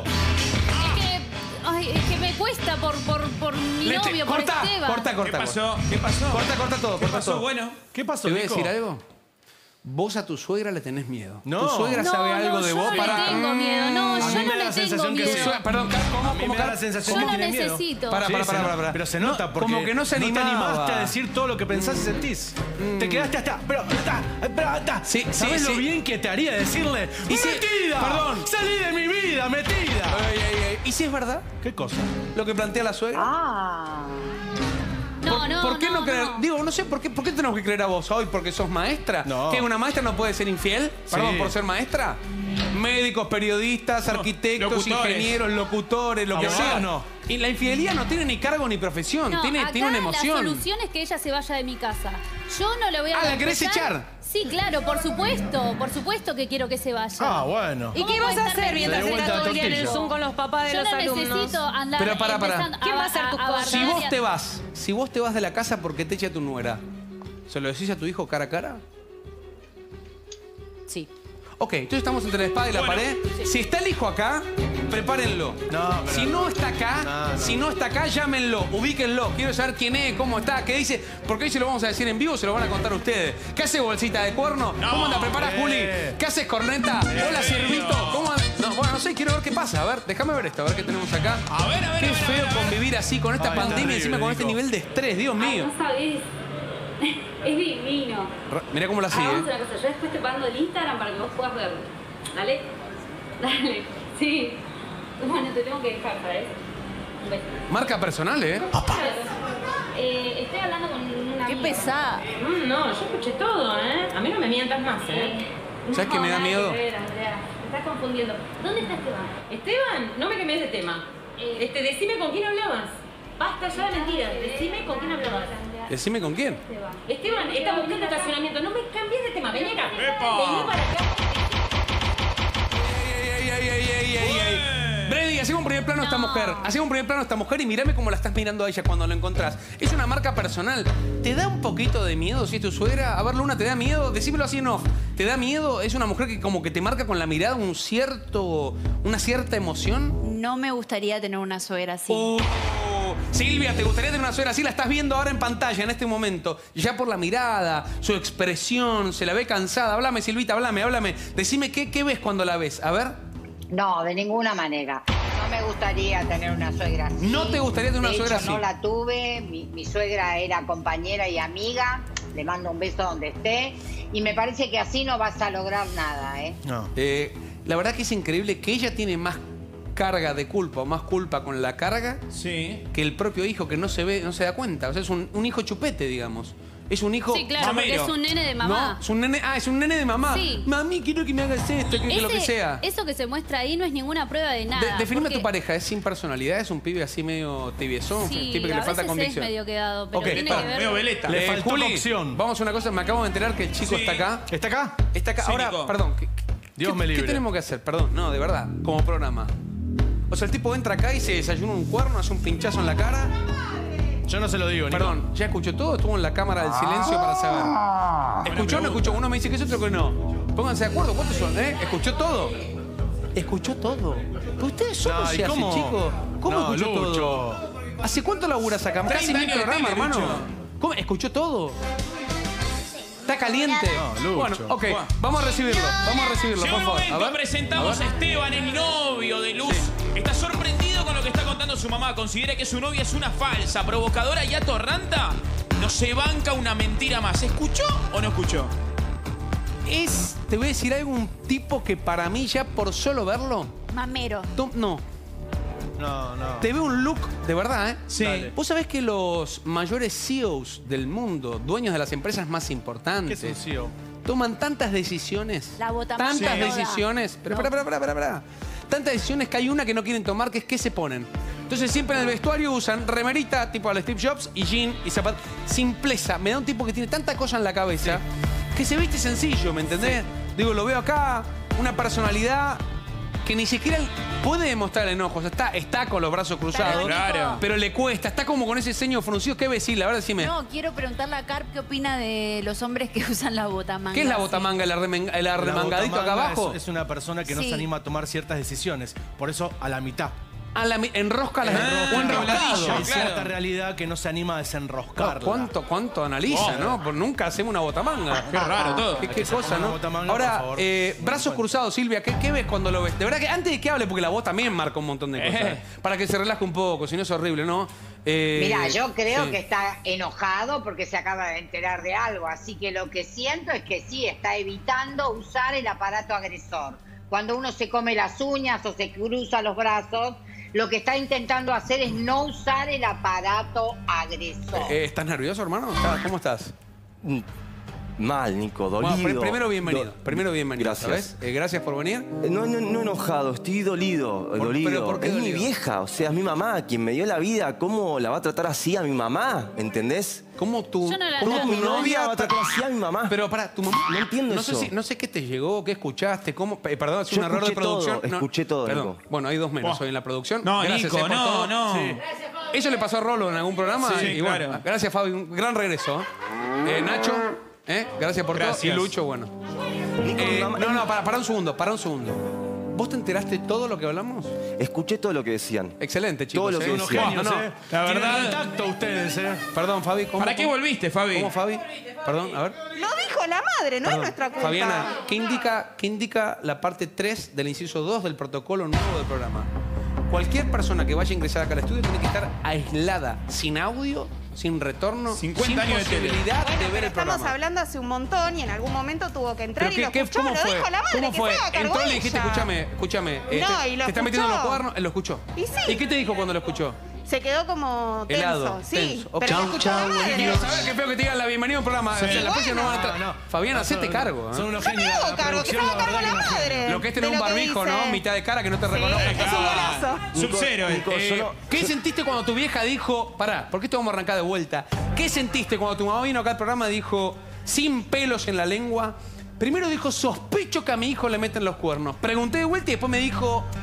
Es que, ay, es que me cuesta por, por, por mi Lete, novio, por corta, Esteban. corta, ¿Qué corta. pasó? ¿Qué pasó? Corta, corta todo, ¿Qué corta pasó? todo. Bueno. ¿Qué pasó, ¿Te voy a Nico? decir algo? Vos a tu suegra le tenés miedo. No. Tu suegra No, sabe no, algo de yo vos no para. le tengo miedo. No, A yo mí no me da le la tengo sensación que miedo. sí. Tu suegra- Perdón, ¿cómo? A mí cómo me da Car- la sensación Yo que no tiene miedo. necesito. Para, Sí, para, se para, no- para, para. Pero se No, nota porque como que no se te animaba. animaste a decir todo lo que pensás y sentís. Te quedaste hasta... Pero, hasta, pero, hasta. Sí, sí, ¿Sabés lo sí. bien que te haría decirle? Y si- ¡Metida! Perdón. ¡Salí de mi vida, metida! Ay, ay, ay. ¿Y si es verdad ¿Qué cosa? lo que plantea la suegra? Ah. No, ¿Por, no, ¿por qué no, no, creer? no. Digo, no sé, ¿por qué, ¿por qué tenemos que creer a vos hoy? ¿Porque sos maestra? No. ¿Que una maestra no puede ser infiel? Perdón, Sí. por ser maestra. Médicos, periodistas, arquitectos, locutores. ingenieros, locutores, lo que Abogados sea. no. Y la infidelidad no tiene ni cargo ni profesión, No, tiene, acá tiene una la emoción. solución es que ella se vaya de mi casa. Yo no le voy a Ah, ¿la querés respetar. echar? Sí, claro, por supuesto. Por supuesto que quiero que se vaya. Ah, bueno. ¿Y qué ¿Cómo vas a puede estar hacer mientras Se dio estás vuelta todo el día en el tortilla. Zoom con los papás de Yo los no alumnos? necesito andar Pero para, para. empezando ¿Quién va a hacer tus cosas? Si bardear vos y a- te vas, si vos te vas de la casa porque te echa tu nuera, ¿se lo decís a tu hijo cara a cara? Sí. Ok, entonces estamos entre la espada y la Bueno, pared. Si está el hijo acá, prepárenlo. No, pero- Si no está acá, No, no. si no está acá, llámenlo, ubíquenlo. Quiero saber quién es, cómo está, qué dice. Porque hoy se lo vamos a decir en vivo, se lo van a contar ustedes. ¿Qué hace bolsita de cuerno? No. ¿Cómo anda? ¿Preparas, Eh. Juli? ¿Qué haces, corneta? Hola, Ciervito. ¿Cómo anda? No, bueno, no sé, quiero ver qué pasa. A ver, déjame ver esto, a ver qué tenemos acá. A ver, a ver, Qué a ver, a feo ver, a ver. convivir así con esta Ay, pandemia, terrible, encima con este Nico. nivel de estrés, Dios Ay, mío. no sabés. Es divino. Ra- Mirá cómo la sigue. Hagamos ¿eh? una cosa, yo después te mando el Instagram para que vos puedas verlo. Dale. Dale. Sí. Bueno, te tengo que dejar, ¿sabes? Un beso. Marca personal, ¿eh? Eh, estoy hablando con una Qué amiga. pesada. Mm, no, yo escuché todo, ¿eh? A mí no me mientas más, ¿eh? ¿Sabes qué me da nada miedo? que ver, Andrea. Me estás confundiendo. ¿Dónde está Esteban? Esteban, no me cambies de tema. Eh, Este, decime con quién hablabas. Basta ya de mentiras. Decime con quién hablabas. Decime con quién. Esteban. Esteban, está buscando estacionamiento. No me cambies de tema. Vení acá. ¡Epa! Vení para acá. ¡Ey, ey, ey, ey, ey, ey, ey! Brady, Ey, hacemos un primer plano a esta mujer. Hacemos un primer plano a esta mujer y mirame cómo la estás mirando a ella cuando la encontrás. Es una marca personal. ¿Te da un poquito de miedo si es tu suegra? A ver, Luna, ¿te da miedo? Decímelo así en off. ¿Te da miedo? ¿Es una mujer que como que te marca con la mirada un cierto, una cierta emoción? No me gustaría tener una suegra así. Oh, Silvia, ¿te gustaría tener una suegra así? La estás viendo ahora en pantalla en este momento. Ya por la mirada, su expresión, se la ve cansada. Háblame, Silvita, háblame, háblame. Decime qué, qué ves cuando la ves. A ver. No, de ninguna manera. No me gustaría tener una suegra así. ¿No te gustaría tener una de suegra hecho, así? No la tuve. Mi, mi suegra era compañera y amiga. Le mando un beso donde esté. Y me parece que así no vas a lograr nada, ¿eh? No. Eh, la verdad que es increíble que ella tiene más carga de culpa o más culpa con la carga Sí. que el propio hijo que no se ve, no se da cuenta. O sea, es un, un hijo chupete, digamos. Es un hijo... Sí, claro, porque Mamero. es un nene de mamá. No, es un nene, ah, es un nene de mamá. Sí. Mami, quiero que me hagas esto, que, que lo que Ese- sea. Eso que se muestra ahí no es ninguna prueba de nada. De, definime a porque- tu pareja, ¿es sin personalidad? ¿Es un pibe así medio tibiezón? Sí, un tipo que le a falta veces convicción. es medio quedado, pero Ok, tiene está, que ver... medio veleta. Le Eh, faltó Juli, cocción. vamos a una cosa, me acabo de enterar que el chico Sí. está acá. ¿Está acá? Está acá. Sí, Ahora, Nico. perdón. ¿qué, Dios qué- me libre. ¿Qué tenemos que hacer? Perdón, no, de verdad, como programa. O sea, el tipo entra acá y se desayuna un cuerno, hace un pinchazo en la cara. Yo no se lo digo, Nico. Perdón, ¿ya escuchó todo? Estuvo en la cámara del silencio para saber. ¿Escuchó o no escuchó? Uno me dice que es otro que no. Pónganse de acuerdo, ¿cuántos son, eh? ¿Escuchó todo? ¿Escuchó todo? Pero ustedes solo No, ¿y se hacen, cómo? chicos. ¿Cómo No, escuchó Lucho. todo? ¿Hace cuánto laburas acá? Casi treinta mil años de programas, tele, hermano. Lucho. ¿Cómo? ¿Escuchó todo? ¿Está caliente? No, Lucho. Bueno, ok. Vamos a recibirlo. Vamos a recibirlo, Llegó por el favor. momento, A ver. presentamos a, Esteban, el novio de Luz. Está sorprendido con lo que está contando su mamá. Considera que su novia es una falsa, provocadora y atorranta. No se banca una mentira más. ¿Escuchó o no escuchó? Es, te voy a decir algo, un tipo que para mí ya por solo verlo... Mamero. to- No, No, no. te veo un look de verdad, ¿eh? Sí. Dale. Vos sabés que los mayores C E Os del mundo, dueños de las empresas más ¿Qué importantes, es un C E O? toman tantas decisiones. La botamanga Tantas toda. decisiones. Pero, para, para, para, para, para. Tantas decisiones que hay una que no quieren tomar, que es qué se ponen. Entonces siempre en el vestuario usan remerita tipo al Steve Jobs y jean y zapatos. Simpleza. Me da un tipo que tiene tanta cosa en la cabeza que se viste sencillo, ¿me entendés? Digo, lo veo acá, una personalidad que ni siquiera puede demostrar enojo. O sea, está, está con los brazos cruzados. Nico, Claro. Pero le cuesta, está como con ese ceño fruncido. ¿Qué decir? La verdad, decime. No, quiero preguntarle a Carp qué opina de los hombres que usan la botamanga. ¿Qué es la así. botamanga? ¿El, arremen- el La arremangadito acá botamanga abajo? Es, es una persona que no Sí. se anima a tomar ciertas decisiones. Por eso, a la mitad. Ah, la mi- enrosca las Ah, o enroscado. dobladillo. Hay claro. cierta realidad que no se anima a desenroscarla. ¿Cuánto, cuánto analiza, Oh. no? Porque nunca hacemos una botamanga. Qué raro todo. Qué, qué se cosa, ponga ¿no? una botamanga, Ahora, por favor. eh, Muy brazos bueno. cruzados, Silvia, ¿qué, qué ves cuando lo ves? De verdad que antes de que hable, porque la voz también marca un montón de cosas. Eh. Para que se relaje un poco, si no es horrible, ¿no? Eh, Mira, yo creo sí. que está enojado porque se acaba de enterar de algo, así que lo que siento es que sí, está evitando usar el aparato agresor. Cuando uno se come las uñas o se cruza los brazos, lo que está intentando hacer es no usar el aparato agresor. Eh, ¿Estás nervioso, hermano? ¿Estás- ¿Cómo estás? Mal, Nico, dolido. Bueno, pr- primero bienvenido. Do- Primero bienvenido, Gracias. ¿sabes? Eh, gracias por venir. Eh, No, no, no enojado, estoy dolido, Por- dolido. pero ¿por qué es mi dolido? vieja, o sea, es mi mamá, quien me dio la vida. ¿Cómo la va a tratar así a mi mamá? ¿Entendés? ¿Cómo tu, Yo no la cómo trato tu mi novia va a tratar así a mi mamá? Pero para, tu mamá. No entiendo no Sé eso. si, no sé qué te llegó, qué escuchaste, cómo. eh, perdón, es Yo un error de escuché todo, producción. escuché todo, Perdón. Nico. Bueno, hay dos menos Buah. hoy en la producción. No, Gracias, Nico, eh, por no, todo. no. Sí. Eso le pasó a Rolo en algún programa. Sí, y bueno, claro. gracias, Fabi. Un gran regreso. Eh, Nacho, eh, gracias por todo. Gracias. Y Lucho, bueno. Nico, Eh, mi mamá- no, no, para, para un segundo, para un segundo. ¿Vos te enteraste todo lo que hablamos? Escuché todo lo que decían. Excelente, chicos. Todo lo eh. que Unos decía. genios, No, no. ¿eh? La Tienen verdad- el tacto ustedes, ¿eh? Perdón, Fabi. ¿cómo, ¿Para qué cómo- volviste, Fabi? ¿Cómo, Fabi? Perdón, a ver. Lo dijo la madre, no Perdón. es nuestra culpa. Fabiana, ¿qué indica, ¿qué indica la parte tres del inciso dos del protocolo nuevo del programa? Cualquier persona que vaya a ingresar acá al estudio tiene que estar aislada, sin audio, sin retorno, cincuenta sin años de tele. posibilidad de, Bueno, ver pero el estamos programa. hablando hace un montón y en algún momento tuvo que entrar Pero y qué- lo qué- escuchó. ¿Cómo Lo fue? dijo la madre, ¿Cómo que fue? se haga cargo Entró y le dijiste, ella. escúchame, escúchame. eh, No, te, y lo te está metiendo en los escuchó. cuadernos. Él lo escuchó. Y sí. ¿Y qué te dijo cuando lo escuchó? Se quedó como tenso. Helado, sí, tenso. Ok. pero lo Chau, escuchó la madre. Quiero saber qué feo que te digan la bienvenida a un programa. O sea, las próximas no van a entrar. No, no. Fabiana, No, hacete son- cargo. ¿eh? Son unos Yo me genios. hago La cargo, que se producción, haga la cargo verdad la que unos madre. genios. Lo que es tener de un lo que barbijo, dice. ¿no? Mitad de cara que no te Sí, reconoce. es un golazo. Sub-Zero. Nico, eh, solo- ¿Qué sentiste cuando tu vieja dijo, pará, porque esto vamos a arrancar de vuelta? ¿Qué sentiste cuando tu mamá vino acá al programa y dijo, sin pelos en la lengua? Primero dijo, sospecho que a mi hijo le meten los cuernos. Pregunté de vuelta y después me dijo,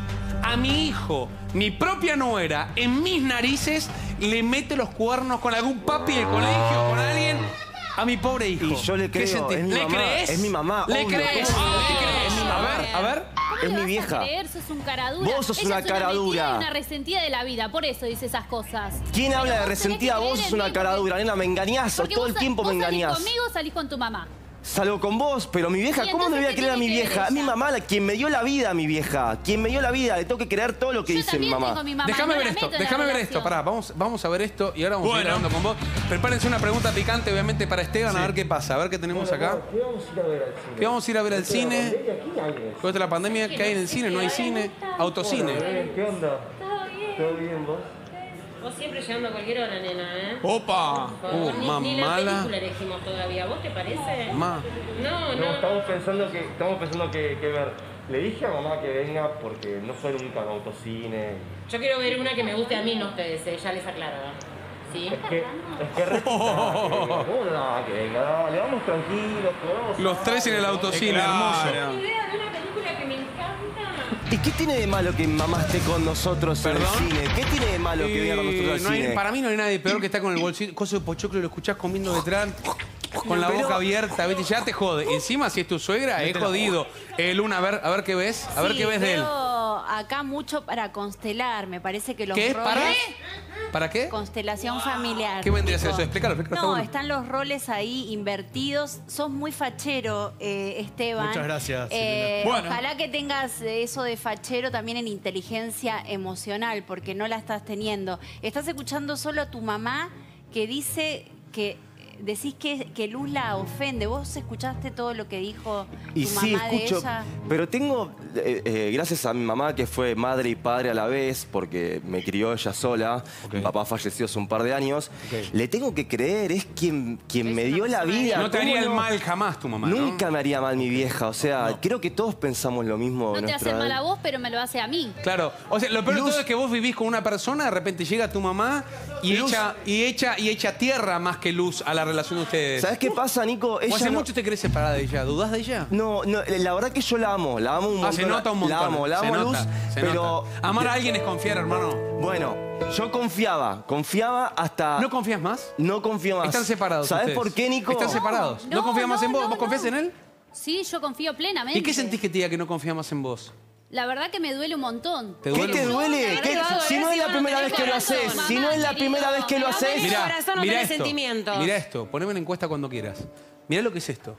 a mi hijo, mi propia nuera, en mis narices, le mete los cuernos con algún papi del colegio, con alguien, a mi pobre hijo. Y yo le ¿Qué creo, sentís? es mi ¿Le mamá, crees? es mi mamá, ¿Le obvio. crees? ¿Cómo no? ¿Le crees? Es mi A mamá. ver, a ver. ¿Cómo Es le mi vas vieja. a creer? Sos un caradura. Vos sos Ella una es una caradura. metida y una resentida de la vida, por eso dice esas cosas. ¿Quién Pero habla de vos tenés resentida? que Vos creer sos en una mí porque- caradura, nena, me engañás, porque todo vos el sa- tiempo me vos salís engañás. conmigo o salís con tu mamá. Salgo con vos, pero mi vieja, ¿Y ¿cómo no le voy a entonces qué creer a mi tiene que ver vieja? A mi ella? mamá, la- quien me dio la vida, a mi vieja. Quien me dio la vida, le tengo que creer todo lo que Yo dice mi también mamá. tengo mi mamá. Déjame no ver la esto, meto en la déjame ver relación. esto. Pará, vamos, vamos a ver esto y ahora vamos a ir Bueno. hablando con vos. Prepárense una pregunta picante, obviamente, para Esteban, a ver qué pasa, a ver qué tenemos acá. ¿Qué vamos a ir a ver al cine? ¿Qué vamos a ir a ver al cine? ¿Aquí hay en el Después de la pandemia, ¿qué hay en el cine? ¿No hay cine? Autocine. cine? ¿Qué onda? Todo bien. ¿Todo bien vos? Vos siempre llegando a cualquier hora, nena, ¿eh? Opa. Por favor, Uh, ni, más ni la mala. película elegimos todavía. ¿Vos te parece? Ma. No, No, no. estamos pensando que, estamos pensando que, que ver. Le dije a mamá que venga porque no soy nunca en autocine. Yo quiero ver una que me guste a mí, no a ustedes, eh, ya les aclaro. ¿Sí? Es que, es que re pesada que venga. ¿Cómo nada que venga? Dale, vamos tranquilos, probamos. Los tres en el autocine, Claro. hermoso. Idea de una película que me encanta. ¿Y qué tiene de malo que mamá esté con nosotros ¿Perdón? en el cine? ¿Qué tiene de malo que venga con nosotros al Eh, no hay- cine? para mí no hay nadie peor que está con el bolsillo, coso de pochoclo y lo escuchás comiendo detrás, con la Pero- boca abierta, ¿viste? Ya te jode. Encima, si es tu suegra, es jodido. Eh, Luna, a ver, a ver qué ves, a ver Sí, qué ves de él. veo acá mucho para constelar. Me parece que los ¿Qué es? roles... ¿Para? ¿Para qué? Constelación familiar. ¿Qué vendría a ser Tipo, eso? Explícalo, explícalo, está No, bueno. están los roles ahí invertidos. Sos muy fachero, eh, Esteban. Muchas gracias, Eh, Silvina. Bueno. Ojalá que tengas eso de fachero también en inteligencia emocional, porque no la estás teniendo. Estás escuchando solo a tu mamá que dice que... Decís que, que Luz la ofende. ¿Vos escuchaste todo lo que dijo tu Y sí, mamá de escucho, ella? pero tengo, eh, eh, gracias a mi mamá que fue madre y padre a la vez, porque me crió ella sola, mi papá falleció hace un par de años, le tengo que creer, es quien, quien me dio la vida. No te ¿cómo haría el no? mal jamás tu mamá, ¿no? Nunca me haría mal mi vieja, o sea, creo que todos pensamos lo mismo. No de te nuestra hace mal edad. a vos, pero me lo hace a mí. Claro. O sea, lo peor de Luz- todo es que vos vivís con una persona, de repente llega tu mamá y Luz- echa, y echa, y echa tierra más que luz a la relación de ustedes. ¿Sabes qué pasa, Nico? ¿O hace Ella no- mucho te querés separar de ella? ¿Dudás de ella? No, no, la verdad que yo la amo, la amo un Ah, montón. se nota un montón. La amo, la se amo, nota, Luz, se pero... nota. Amar a alguien es confiar, hermano. Bueno, yo confiaba, confiaba hasta... ¿No confías más? No confío más. Están separados ¿Sabes ustedes. por qué, Nico? Están separados. ¿No, no, confías más en no, vos? no, ¿Vos confías no. en él? Sí, yo confío plenamente. ¿Y qué sentís que te diga que no confía más en vos? La verdad que me duele un montón. ¿Te ¿Qué duele te un- duele? No, ¿Qué- te va a doler Si no es si la vos no primera tenés vez que lo corazón, haces, mamá, si no es la querido. primera vez que lo Mirá, haces... Mirá, corazón, no mirá tenés esto. sentimientos. Mirá esto, poneme una encuesta cuando quieras. Mirá lo que es esto.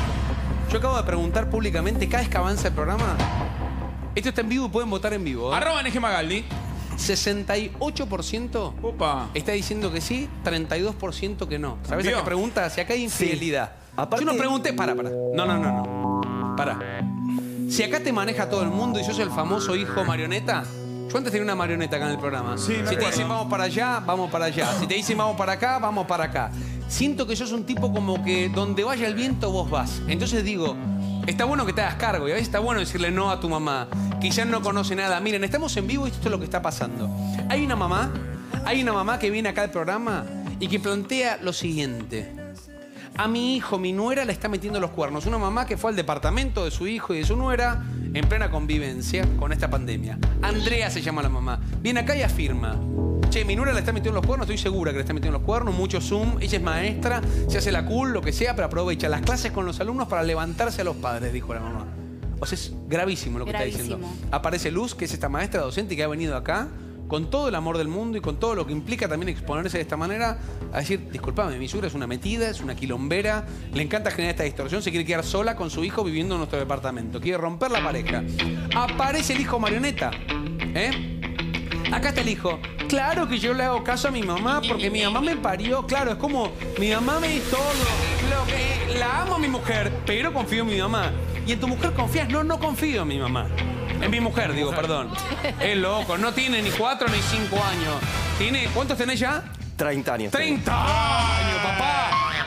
Yo acabo de preguntar públicamente, cada vez que avanza el programa, esto está en vivo y pueden votar en vivo. ¿eh? Arroba N G Magaldi. sesenta y ocho por ciento Opa. está diciendo que sí, treinta y dos por ciento que no. ¿Sabes a Cambió. qué pregunta? Si acá hay infidelidad. Aparte- Yo no pregunté, para, para. No, no, no, no. Para. Si acá te maneja todo el mundo y sos el famoso hijo marioneta, yo antes tenía una marioneta acá en el programa. Sí, me si te acuerdo. dicen vamos para allá, vamos para allá. Si te dicen vamos para acá, vamos para acá. Siento que sos un tipo como que donde vaya el viento vos vas. Entonces digo, está bueno que te hagas cargo y a veces está bueno decirle no a tu mamá. Quizás no conoce nada. Miren, estamos en vivo y esto es lo que está pasando. Hay una mamá, hay una mamá que viene acá al programa y que plantea lo siguiente. A mi hijo, mi nuera, le está metiendo los cuernos. Una mamá que fue al departamento de su hijo y de su nuera en plena convivencia con esta pandemia. Andrea se llama la mamá. Viene acá y afirma. Che, mi nuera le está metiendo los cuernos, estoy segura que le está metiendo los cuernos, mucho Zoom, ella es maestra, se hace la cool, lo que sea, pero aprovecha las clases con los alumnos para levantarse a los padres, dijo la mamá. O sea, es gravísimo lo que Gravísimo. está diciendo. Aparece Luz, que es esta maestra docente que ha venido acá con todo el amor del mundo y con todo lo que implica también exponerse de esta manera, a decir, disculpame, mi suegra es una metida, es una quilombera, le encanta generar esta distorsión, se quiere quedar sola con su hijo viviendo en nuestro departamento, quiere romper la pareja. Aparece el hijo marioneta, ¿eh? Acá está el hijo. Claro que yo le hago caso a mi mamá porque mi mamá me parió. Claro, es como mi mamá me hizo todo. Lo que, la amo a mi mujer, pero confío en mi mamá. ¿Y en tu mujer confías? No, no confío en mi mamá. En mi mujer, digo, perdón. Es loco, no tiene ni cuatro ni cinco años. Tiene, ¿cuántos tenés ya? treinta años. ¡treinta años, papá!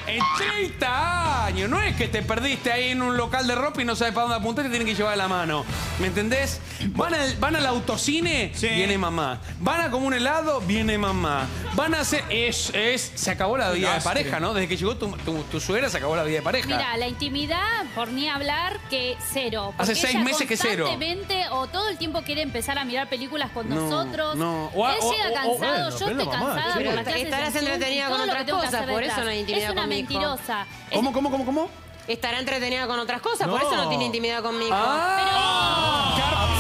en treinta años. No es que te perdiste ahí en un local de ropa y no sabes para dónde apuntar y te tienen que llevar la mano. ¿Me entendés? Van al, van al autocine, Sí. viene mamá. Van a comer un helado, viene mamá. Van a hacer... Es, es, se acabó la vida de Lastre. pareja, ¿no? Desde que llegó tu, tu, tu suegra se acabó la vida de pareja. Mira, la intimidad, por ni hablar, que cero. Hace Porque seis ella meses que cero. Constantemente o todo el tiempo quiere empezar a mirar películas con No, nosotros. no. O a- Él o- llega o- cansado, bueno, yo pero estoy la mamá, cansada pero por las clases estarás en Zoom, entretenida todo con lo que otras tengo que cosas, hacer por eso detrás. no hay intimidad Es una con mi hijo. mentirosa. Es- ¿Cómo, cómo, cómo, cómo? Estará entretenida con otras cosas, por No. eso no tiene intimidad conmigo. Ah,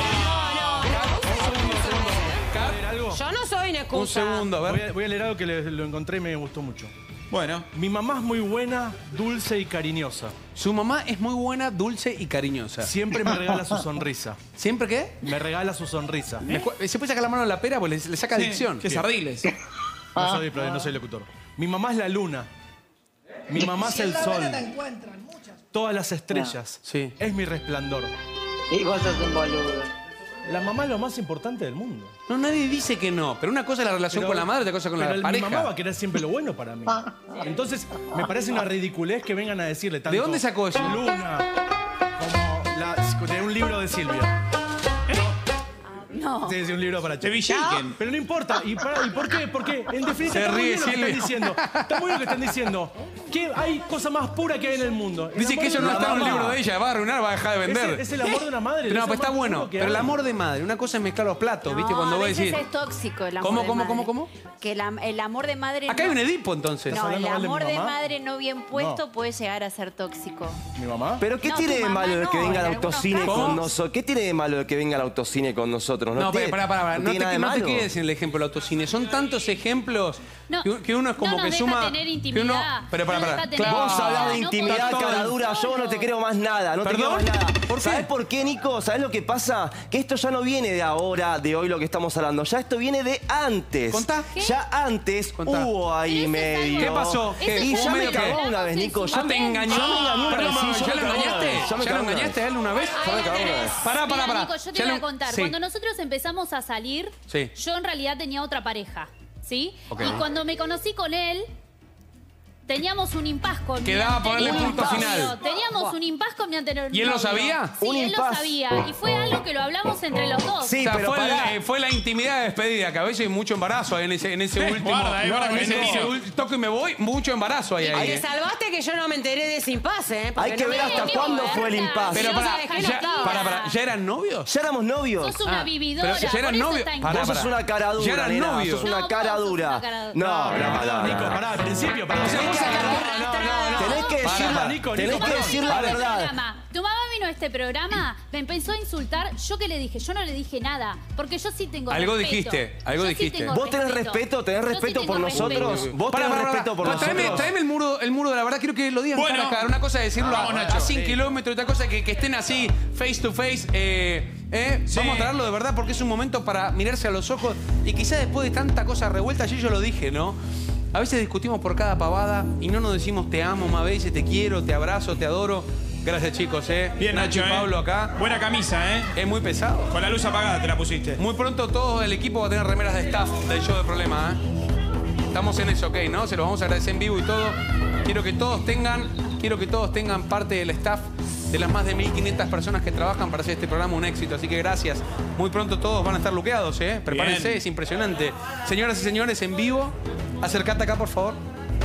¿Puedo leer algo? Yo no soy una excusa. un segundo, a Voy ver. a, voy a leer algo que le- lo encontré y me gustó mucho. Bueno. Mi mamá es muy buena, dulce y cariñosa. Su mamá es muy buena, dulce y cariñosa. Siempre me regala su sonrisa. ¿Siempre qué? Me regala su sonrisa. Me cu- ¿Se puede sacar la mano en la pera? Pues le, le saca Sí, adicción. Que sardiles. No soy, no soy locutor. Mi mamá es la luna. Mi mamá es el sol. Todas las estrellas. Sí. Es mi resplandor. Y vos sos un boludo. La mamá es lo más importante del mundo. No, nadie dice que no. Pero una cosa es la relación Pero- con la madre, otra cosa con pero la el- pareja. Mi mamá va a querer siempre lo bueno para mí. Entonces, me parece una ridiculez que vengan a decirle tanto. ¿De dónde sacó eso? Luna. Como la- de un libro de Silvia. No. Sí, sí, un libro para De chicos. Villalquen. Pero no importa. ¿Y, para- ¿y por qué? Porque en definitiva Se está muy ríe bien lo que Silvia. están diciendo. Está muy bien lo que están diciendo. Que hay cosa más pura que hay en el mundo. El Dice amor que eso de no una está en un mamá. libro de ella. Va a arruinar, va a dejar de vender. Es, es el amor de una madre. No, es pero lo está más bueno. puro que Pero el hay. amor de madre, una cosa es mezclar los platos, ¿viste? Cuando a vos veces decís. es tóxico el amor ¿Cómo, de cómo, madre. cómo, cómo? Que la- el amor de madre Acá hay no, un Edipo, entonces. no, el hablando mal de amor mi de mamá? madre no bien puesto No. puede llegar a ser tóxico. ¿Mi mamá? Pero ¿qué No, tiene tu de mamá malo de que no, venga en al algunos autocine casos. con nosotros? ¿Qué tiene de malo de que venga al autocine con nosotros? No, tiene- para, para, para. No, tiene te, nada de no te malo. quedes en el ejemplo del autocine. Son tantos ejemplos No, que, que uno es como no nos que deja suma. tener que uno, intimidad. pero para, No para. deja tener Vos hablás de No intimidad, podés estar caradura, yo no te solo. creo más nada, no te creo ¿Perdón? más nada. ¿Por qué? ¿Sabés por qué, Nico? ¿Sabés lo que pasa? Que esto ya no viene de ahora, de hoy lo que estamos hablando, ya esto viene de antes. ¿Contá? ¿Qué? Ya antes Contá. hubo ahí Pero ese es medio. ¿Qué pasó? Ese ¿Qué? Y es ya ¿Hubo me medio qué? cagó una vez, Nico. Ya ¿Ya te engañó? Ya me engañó una Perdón, vez, sí, ¿ya ya lo me cagó una engañaste? vez, ya me ¿Ya lo cagó una engañaste a él una vez? Ya me cagó una vez. Pará, pará, Mira, pará. Nico, yo te Ya voy lo- a contar. Sí. Cuando nosotros empezamos a salir, Sí. yo en realidad tenía otra pareja, ¿sí? Ok. Y cuando me conocí con él, teníamos un impas con Quedaba mi ponerle anterior punto novio. final. Teníamos un impas con mi anterior ¿Y él lo novio. sabía? Sí, Un él lo impas. sabía. Y fue algo que lo hablamos entre los dos. Sí, O sea, pero fue, el- pará. eh, fue la intimidad de despedida, que a veces hay mucho embarazo ahí en ese, en ese Eh, último. guarda, eh, guarda en que ese, viene ese el ul- toque y me voy, mucho embarazo hay ahí. Te eh. salvaste que yo no me enteré de ese impasse, ¿eh? Porque Hay que no ver me- hasta qué cuándo verga. fue el impasse. Pero no para, sabes qué ya, no para, para, ¿ya eran novios? Ya éramos novios. Sos una Ah, vividora. pero si ya por eran eso novios. está en Pará, Vos pará. sos una cara Ya dura, eran nena. novios. Sos una No, cara vos sos dura. una cara dura. No, no, no, Perdón, Nico, no. pará, al principio, pará. Tenés que Tenés que Pará, decir, pará. Nico, tenés Nico, que pará. decir vino la a este verdad. programa. Tu mamá vino a este programa, me empezó a insultar. ¿Yo qué le dije? Yo no le dije nada. Porque yo sí tengo Algo respeto. dijiste, algo Yo sí dijiste. tengo ¿Vos tenés respeto? ¿Tenés Yo sí respeto tengo por respeto. nosotros? ¿Vos Pará, tenés pará, respeto por pará. Traeme, nosotros? traeme el muro, el muro de la verdad, quiero que lo digan Bueno. cara a cara. Una cosa es decirlo Vamos, a, Nacho. a cien Sí. kilómetros, otra cosa que, que estén así, face to face. Eh, eh, Sí. Vamos a traerlo de verdad porque es un momento para mirarse a los ojos y quizás después de tanta cosa revuelta, ayer yo lo dije, ¿no? A veces discutimos por cada pavada y no nos decimos te amo más veces, te quiero, te abrazo, te adoro. Gracias, chicos, ¿eh? Bien, Nacho, y ¿eh? Pablo acá. Buena camisa, ¿eh? Es muy pesado. Con la luz apagada te la pusiste. Muy pronto todo el equipo va a tener remeras de staff del show de Problema, ¿eh? Estamos en eso, ok, ¿no? Se los vamos a agradecer en vivo y todo. Quiero que todos tengan, quiero que todos tengan parte del staff de las más de mil quinientas personas que trabajan para hacer este programa un éxito. Así que gracias. Muy pronto todos van a estar luqueados, ¿eh? Prepárense, Bien. es impresionante. Señoras y señores, en vivo, acercate acá, por favor.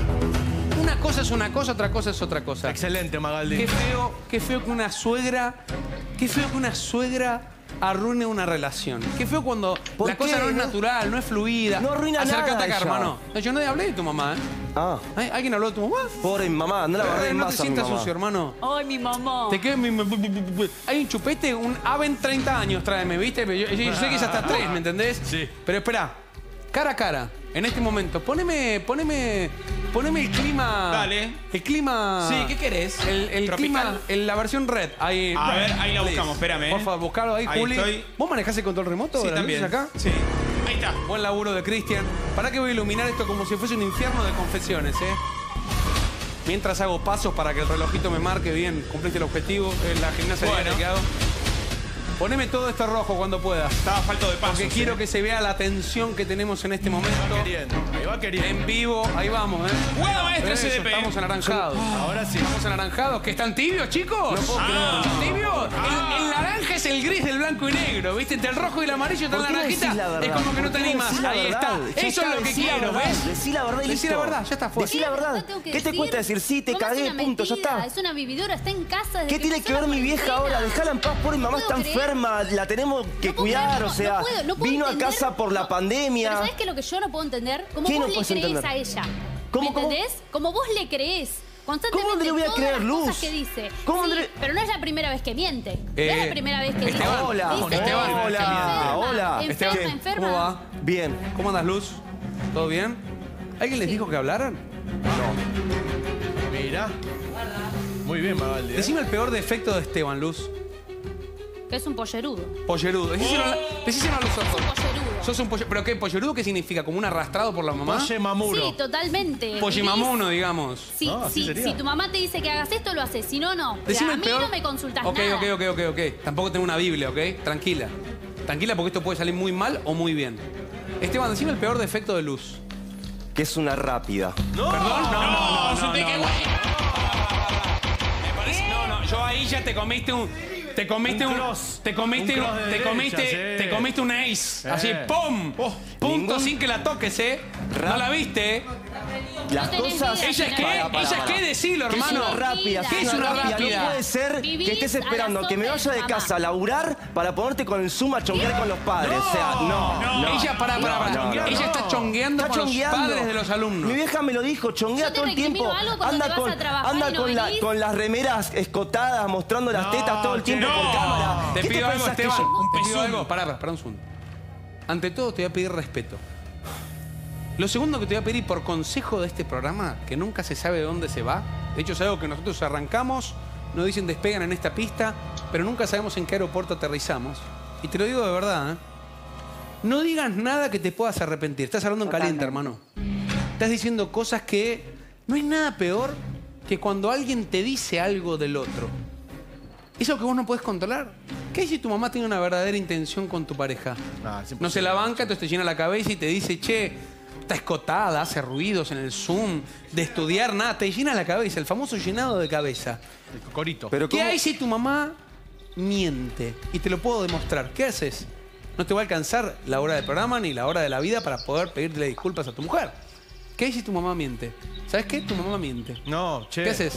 Una cosa es una cosa, otra cosa es otra cosa. Excelente, Magaldi. Qué feo, qué feo que una suegra, qué feo que una suegra arruine una relación. Qué feo cuando ¿Por la cosa qué? no es No- natural, no es fluida. no arruina Acércate nada acá, ella. hermano. No, yo no hablé de tu mamá, ¿eh? Ah, ¿Ay, ¿Alguien habló de tu mamá? pobre mi mamá, no la guardé Eh, en no te masa, mi sientas mamá. sucio, hermano. Ay, mi mamá. Te quedo, mi- mi- mi- mi- mi- hay un chupete, un Aven treinta años, tráeme, ¿viste? Yo, yo- yo sé que es hasta tres, ¿me entendés? Sí. Pero espera, cara a cara, en este momento, poneme, poneme, poneme el clima. Dale. El clima. Sí, ¿qué querés? El, el ¿Tropical? clima, el- la versión red. Ahí, A ver, ahí la please. buscamos, espérame, Por eh. favor, buscalo ahí, Ahí Juli. estoy. ¿Vos manejás el control remoto? Sí, de las también. luces acá? Sí. Ahí está. Buen laburo de Cristian. ¿Para qué voy a iluminar esto como si fuese un infierno de confesiones, eh? Mientras hago pasos para que el relojito me marque bien, cumpliste el objetivo, en la gimnasia Bueno. diaria que hago. Poneme todo esto rojo cuando puedas. Estaba falto de paso. Porque quiero que se vea la tensión que tenemos en este momento. Ahí va queriendo, ahí va queriendo. En vivo, ahí vamos, ¿eh? Buena maestra Eso, C D P. estamos anaranjados. Ahora sí. Estamos anaranjados. ¿Que están tibios, chicos? No puedo creerlo. ¿Están tibios? El, el naranja es el gris del blanco y negro, ¿viste? Entre el rojo y el amarillo está la ¿Por qué no naranjita. decís la verdad? Es como que no ¿Por te qué no animas. decís la Ahí está. verdad? Ya Eso es está, lo que decí la quiero, verdad, ¿ves? decí la verdad y Decí listo. la verdad, ya está fuera. Decí la verdad. tengo que ¿Qué te decir? cuesta decir sí, te Mamá es cagué, una punto, ya mentira, está? Es una vividora, está en casa desde ¿Qué tiene que ver mi vieja ahora? Dejala en paz, pobre mamá No está puedo creer. enferma, la tenemos que No puedo cuidar, creer, o no, sea, no puedo, no puedo vino a entender. casa por la No, pandemia. Pero ¿sabes qué es lo que yo no puedo entender? Como ¿Qué vos no le puedes creés entender? a ella. ¿Cómo, ¿Me cómo? entendés? Como vos le creés. Constantemente ¿Cómo le voy a todas creer, las Luz? cosas que dice. ¿Cómo Sí, le- pero no es la primera vez que miente. no Eh, es la primera vez que Esteban, dice. hola, dice, Esteban, hola, enferma, hola. Enferma, Esteban, enferma. ¿cómo va? Bien. ¿Cómo andas, Luz? ¿Todo bien? ¿Alguien les dijo que hablaran? Mira. Muy bien, Magaldi. ¿eh? Decime el peor defecto de Esteban, Luz. Que es un pollerudo. Pollerudo. Decíselo a la- decíselo a los ojos. Pollerudo. ¿Sos un pollerudo? ¿Pero qué? ¿Pollerudo qué significa? ¿Como un arrastrado por la mamá? Polle mamuro. Sí, totalmente. Pollimamuno, digamos. Sí, No, así sí, sería. si tu mamá te dice que hagas esto, lo haces. Si no, no. Decime a el mí peor. no me consultas Ok, nada. ok, ok, ok, ok. Tampoco tengo una Biblia, ¿ok? Tranquila. Tranquila porque esto puede salir muy mal o muy bien. Esteban, decime el peor defecto de Luz. Que es una rápida. No. ¿Perdón? No, no, no, Son no, de no, que- no. Me parece- No, no, yo ahí ya te comiste un... Te comiste Un un... cross. Te comiste Un un... cross de te derecha, comiste... sí. Te comiste un ace. Así, Eh. ¡pum! Oh, Punto ningún- sin que la toques, ¿eh? No la viste, ¿eh? Las tenés cosas. vida, ¿Ella es qué? Para, para, ¿Ella es qué? Decilo, ¿Qué es hermano. una rápida? ¿Qué es una rápida? No puede ser Vivís que estés a la esperando que me sombra vaya de de tu casa mamá. a laburar para ponerte con el Zoom a chonguear con los padres. O sea, no. no Ella, pará, pará, pará. No, no, no. Ella está chongueando Está con chongueando. los padres de los alumnos. Mi vieja me lo dijo, chonguea Yo te todo el tiempo. recrimino algo cuando Anda te vas con, a trabajar anda y no con, la- venís. con las remeras escotadas, mostrando las No, tetas todo el tiempo che, por no. cámara. Te ¿Qué pido algo, pensás que Esteban. yo- Te pido pezón. algo. Pará, pará, pará un segundo. Ante todo te voy a pedir respeto. Lo segundo que te voy a pedir por consejo de este programa, que nunca se sabe de dónde se va. De hecho, es algo que nosotros arrancamos, nos dicen despegan en esta pista, pero nunca sabemos en qué aeropuerto aterrizamos. Y te lo digo de verdad, ¿eh? No digas nada que te puedas arrepentir. Estás hablando en caliente, hermano. Estás diciendo cosas que no hay nada peor que cuando alguien te dice algo del otro. Eso que vos no podés controlar. ¿Qué hay si tu mamá tiene una verdadera intención con tu pareja? Ah, es No se la banca, entonces te llena la cabeza y te dice, che, está escotada, hace ruidos en el Zoom, de estudiar, nada, te llena la cabeza, el famoso llenado de cabeza. El cocorito. Pero ¿Qué ¿cómo? hay si tu mamá miente? Y te lo puedo demostrar. ¿Qué haces? No te va a alcanzar la hora del programa ni la hora de la vida para poder pedirle disculpas a tu mujer. ¿Qué hay si tu mamá miente? ¿Sabes qué? Tu mamá miente. No, che. ¿Qué haces?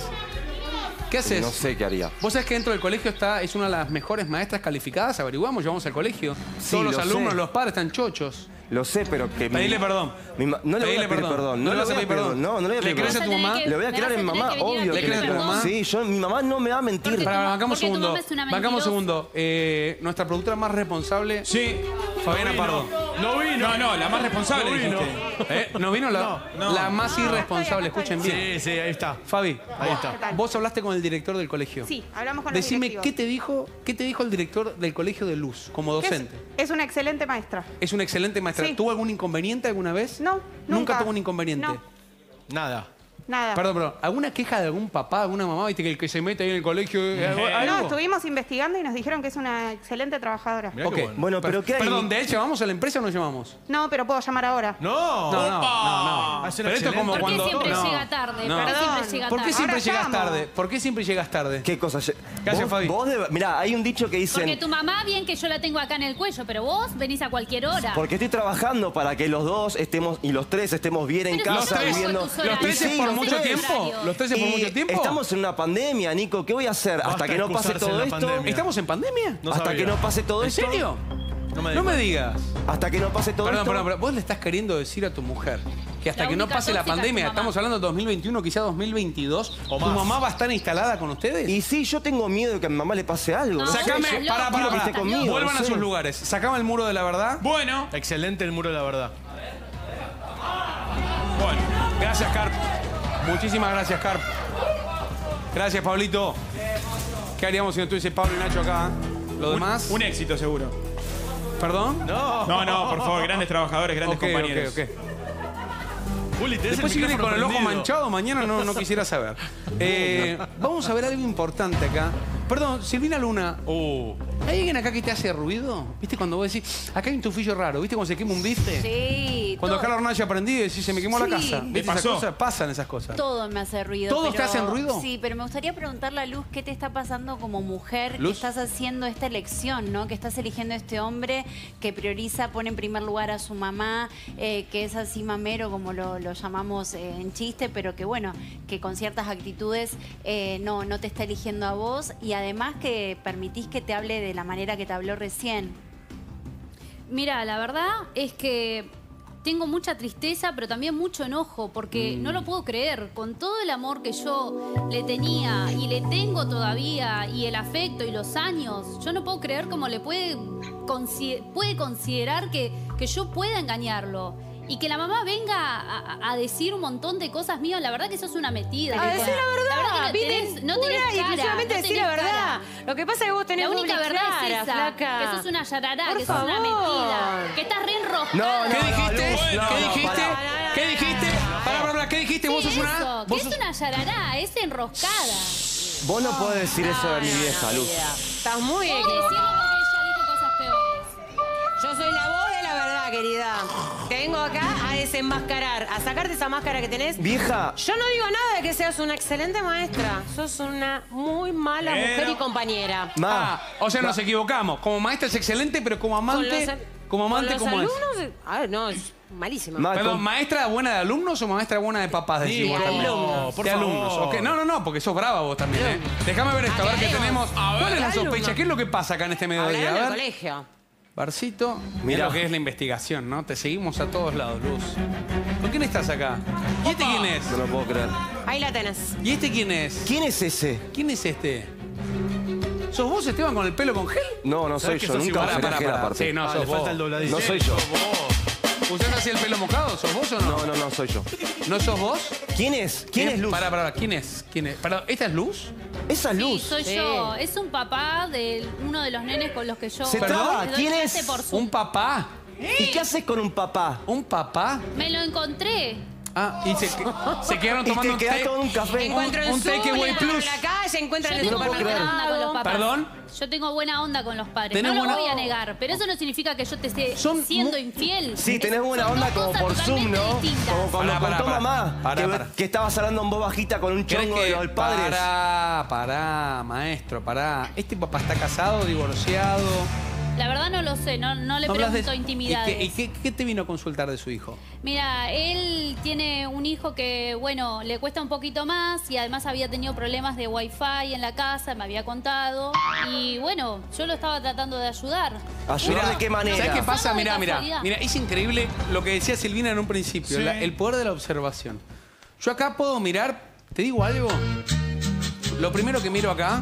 ¿Qué haces? No sé qué haría. Vos sabés que dentro del colegio está, es una de las mejores maestras calificadas, averiguamos, llevamos al colegio. Sí, Todos los lo alumnos, sé. los padres están chochos. Lo sé, pero que... mi- Pedile perdón. mi ma- no le voy Pedile a pedir perdón. No le le vas voy a a pedir pedir perdón. perdón. No, no le voy a ¿Le pedir crees a perdón. tu mamá? Le voy a Me creer vas a mi a tener mamá, que venir a obvio. ¿Le que crees a le tu creo. mamá? Sí, yo, mi mamá no me va a mentir. Porque Para, tu- bancamos un porque tu segundo. mamá es una Bancamos un mentirosa. segundo. Eh, nuestra productora más responsable, Sí. Fabiana Pardo. No vino. No, no, la más responsable, No vino. dijiste. ¿Eh? ¿No vino la, No. la más irresponsable? Escuchen bien. Sí, sí, ahí está. Fabi, Ahí vos, está. vos hablaste con el director del colegio. Sí, hablamos con los Decime, directivos. ¿qué te dijo, qué te dijo el director del colegio de Luz como Que es- docente? Es, una excelente maestra. Es una excelente maestra. Sí. ¿Tuvo algún inconveniente alguna vez? No, nunca. tuvo un inconveniente. No. Nada. Nada. Perdón, perdón. ¿Alguna queja de algún papá, alguna mamá, viste, que el que se mete ahí en el colegio? eh, algo- No, algo? estuvimos investigando y nos dijeron que es una excelente trabajadora. Mirá Ok. qué bueno. Bueno, pero ¿qué hay? Perdón, ¿de él llamamos a la empresa o no llamamos? No, pero puedo llamar ahora. No. No, no, no, no. Hace Pero una esto es como excelente- ¿Por qué cuando... siempre no. llega tarde? No. ¿Por qué Perdón. siempre llega ¿Por qué tarde? siempre Ahora llegas llamo. tarde? ¿Por qué siempre llegas tarde? ¿Qué cosa? Gracias, Vos- Fabi. Vos de- Mirá, hay un dicho que Porque dicen... tu mamá, bien que yo la tengo acá en el cuello, pero vos venís a cualquier hora. Porque estoy trabajando para que los dos estemos y los tres estemos bien en Pero si Los casa tres, viviendo. tus horarios, ¿Los tres Y es sí, por los mucho tres. tiempo? ¿Los tres es por Y mucho tiempo? Estamos en una pandemia, Nico. ¿Qué voy a hacer? Basta Hasta que de no pase excusarse en todo la esto. pandemia. ¿Estamos en pandemia? No hasta sabía. que no pase todo ¿En esto. serio? No me, di No me cuenta. digas. Hasta que no pase todo Perdón, esto. perdón, perdón. Vos le estás queriendo decir a tu mujer que hasta La que no única pase la tóxica es tu pandemia, mamá. estamos hablando de dos mil veintiuno, quizá dos mil veintidós, O ¿tu más. mamá va a estar instalada con ustedes? Y sí, yo tengo miedo de que a mi mamá le pase algo. No, No sé, Sacame, yo- loco, para, para, quiero que para. esté conmigo, Vuelvan no a sé. sus lugares. Sacame el muro de la verdad. Bueno, Excelente el muro de la verdad. bueno. Gracias, Carp. Muchísimas gracias, Carp. Gracias, Pablito. ¿Qué haríamos si no estuviese Pablo y Nacho acá? ¿Lo demás? Un éxito seguro. ¿Perdón? No. No, no, por favor, grandes trabajadores, grandes Ok, compañeros. ok, ok. Juli, tenés Después el si viene micrófono con el ojo prendido. manchado, mañana no, no quisiera saber. Eh, vamos a ver algo importante acá. Perdón, Silvina Luna. Uh, ¿Hay alguien acá que te hace ruido? ¿Viste cuando vos decís, acá hay un tufillo raro? ¿Viste cuando se quema un bife? Sí. Cuando todo- Carlos Hernández aprendió y decís, se me quemó la Sí. casa. ¿Le ¿Viste esas pasó? cosas? Pasan esas cosas. Todo me hace ruido. ¿Todos te pero- hacen ruido? Sí, pero me gustaría preguntarle a Luz qué te está pasando como mujer, Luz. que estás haciendo esta elección, ¿no? Que estás eligiendo a este hombre que prioriza, pone en primer lugar a su mamá, eh, que es así mamero, como lo, lo llamamos eh, en chiste, pero que bueno, que con ciertas actitudes eh, no, no te está eligiendo a vos y además que permitís que te hable de la manera que te habló recién. Mira, la verdad es que tengo mucha tristeza, pero también mucho enojo, porque Mm. no lo puedo creer. Con todo el amor que yo le tenía y le tengo todavía, y el afecto y los años, yo no puedo creer cómo le puede, consi- puede considerar que, que yo pueda engañarlo. Y que la mamá venga a, a- a decir un montón de cosas mías, la verdad que sos una metida. A que decir con- la verdad, que no Viven, tenés, no pura tenés y cara, exclusivamente no decir tenés la verdad. cara. Lo que pasa es que vos tenés La única doble verdad cara, es esa, flaca. que sos una yarará, Por que sos una favor. metida, que estás re enroscada. No, no, ¿Qué dijiste? Luz, no, ¿Qué no, dijiste? pará. ¿Qué dijiste? Pará, pará, pará, ¿qué dijiste? ¿Vos Sí, sos una...? eso, vos que sos- es una yarará, es enroscada. Vos no podés decir eso de mi vieja, Luz. Estás muy Puedo equivocada. decirlo porque ella dijo cosas peores. Yo soy la voz de la verdad, querida. Te vengo acá a desenmascarar, a sacarte esa máscara que tenés. Vieja. Yo no digo nada de que seas una excelente maestra. Sos una muy mala Pero- mujer y compañera. Ma. Ah, o sea, nos equivocamos. Como maestra es excelente, pero como amante, Con los al- como amante, con los ¿cómo es? alumnos, a ver, no, es malísima. Ma, Perdón, con- ¿maestra buena de alumnos o maestra buena de papás? Sí, Decís vos de también. alumnos. por de favor. alumnos. ok. No, no, no, porque sos brava vos también, ¿eh? Déjame ver esto, a ver qué Hablaremos. tenemos. A ver. ¿Cuál es la De sospecha? alumnos. ¿Qué es lo que pasa acá en este mediodía? Hablarán A del ver. colegio. Barcito, Mirá. mira lo que es la investigación, ¿no? Te seguimos a todos lados, Luz. ¿Con quién estás acá? ¿Y este quién es? No lo puedo creer. Ahí la tenés. ¿Y este quién es? ¿Quién es ese? ¿Quién es este? ¿Sos vos, Esteban, con el pelo con gel? No, no soy ¿Sabés que yo. sos Nunca igual? usé Pará, la gel pará, aparte. Sí, no, Ah, sos le falta vos. el dobladillo. No soy yo. ¿Usás así el pelo mojado? ¿Sos vos o no? No, no, no soy yo. ¿No sos vos? ¿Quién es? ¿Quién es Luz? Pará, pará, ¿quién es? ¿Quién es? Pará, ¿esta es Luz? Esa es Sí, Luz. soy Sí. yo. Es un papá de uno de los nenes con los que yo... Se ¿Perdón? traba. le doy ¿Quién clase es? por Zoom. ¿Un papá? ¿Y qué haces con un papá? ¿Un papá? Me lo encontré. Ah, y se, se quedaron Y tomando te un quedás té. tomando un café. Encuentro en un Zoom, takeaway encuentro plus. en la calle, encuentro en Yo el tengo puedo buena creer. onda con los papás. ¿Perdón? Yo tengo buena onda con los padres. ¿Tenés No lo buena- voy a negar, pero eso no significa que yo te esté Son siendo mu- infiel. Sí, tenés Es- buena son onda dos como cosas por Zoom, totalmente ¿no? distintas. Como cuando Pará, pará, contó pará. mamá Pará, que, pará. que estabas hablando en voz bajita con un ¿Crees chongo de los padres. Pará, pará, maestro, pará. ¿Este papá está casado, divorciado? La verdad no lo sé, no, no le No hablas de- pregunto intimidades. ¿Y, qué, y qué- qué te vino a consultar de su hijo? Mira, él tiene un hijo que, bueno, le cuesta un poquito más y además había tenido problemas de wifi en la casa, me había contado. Y bueno, yo lo estaba tratando de ayudar. ¿Ayudar Mirá, de qué manera? ¿Sabes qué pasa? Pasamos de Mirá, mirá. casualidad. Mira, es increíble lo que decía Silvina en un principio, Sí. la- el poder de la observación. Yo acá puedo mirar, te digo algo. Lo primero que miro acá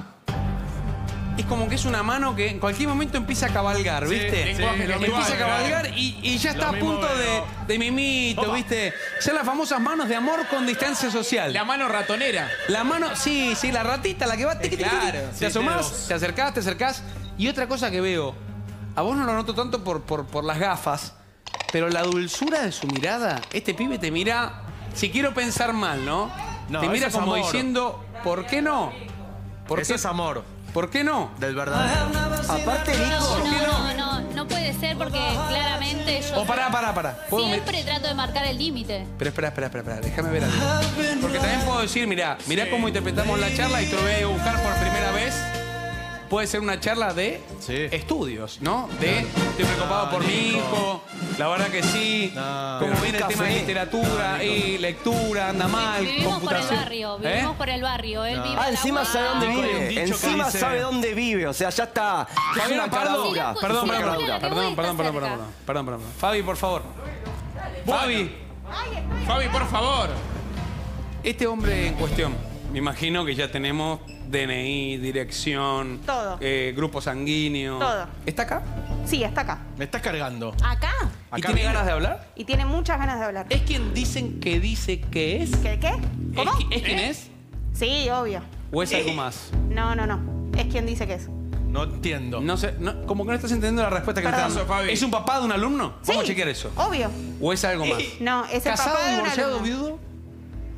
es como que es una mano que en cualquier momento empieza a cabalgar, Sí, ¿viste? sí, Lenguaje lo gestual, mismo Empieza a veo. cabalgar y, y ya está Lo a mismo punto de, veo. de mimito, Opa. ¿viste? Son las famosas manos de amor con distancia social. La mano ratonera. La mano, sí, sí, la ratita, la que va... tiqui, tiqui, tiqui. claro. Te Sí, asomás, dedos. te acercás, te acercás. Y otra cosa que veo, a vos no lo noto tanto por, por, por las gafas, pero la dulzura de su mirada, este pibe te mira, si quiero pensar mal, ¿no? No, te mira eso es como amor. diciendo, ¿por qué no? ¿Por Ese qué, es amor, ¿Por qué no? del verdadero. Aparte, Nico. No, no, no, no, no puede ser porque claramente yo O pará, pará, pará. ¿Puedo mi- siempre trato de marcar el límite. Pero espera, espera, espera, espera, déjame ver algo. Porque también puedo decir, mirá, mirá cómo interpretamos la charla y te lo voy a buscar por primera vez. Puede ser una charla de Sí. estudios, ¿no? De estoy preocupado No, por mi Nico. hijo, la verdad que sí. No. Como Pero viene el un tema de café. literatura y lectura, anda mal, Vivimos por el computación. barrio, ¿Eh? vivimos por el barrio. Él vive Ah, a la encima vuelta. sabe dónde Nico, hay un vive. dicho que Encima dice- sabe dónde vive. O sea, ya está. Es Fabiana una cara Pardo. dura. Sí, Perdón, sí, perdón, sí, perdón, sí, perdón, sí, perdón, está perdón, perdón, cerca. perdón, perdón, perdón. Fabi, por favor. Fabi, Fabi, por favor. este hombre en cuestión, me imagino que ya tenemos D N I, dirección, Todo. eh, grupo sanguíneo. Todo. ¿Está acá? Sí, está acá. Me estás cargando. ¿Acá? ¿Y Acá tiene vino. ganas de hablar? Y tiene muchas ganas de hablar. ¿Es quien dicen que dice que es? ¿Qué? ¿Qué? ¿Cómo? ¿Es, qui- es quien es? Sí, obvio. ¿O es algo más? No, no, no. Es quien dice que es. No entiendo. No sé, no, como que no estás entendiendo la respuesta que me Perdón. estás dando. Fabi. ¿Es un papá de un alumno? Vamos a Sí, chequear eso. Obvio. ¿O es algo más? No, es el ¿Casado, papá de un divorciado, alumno. viudo?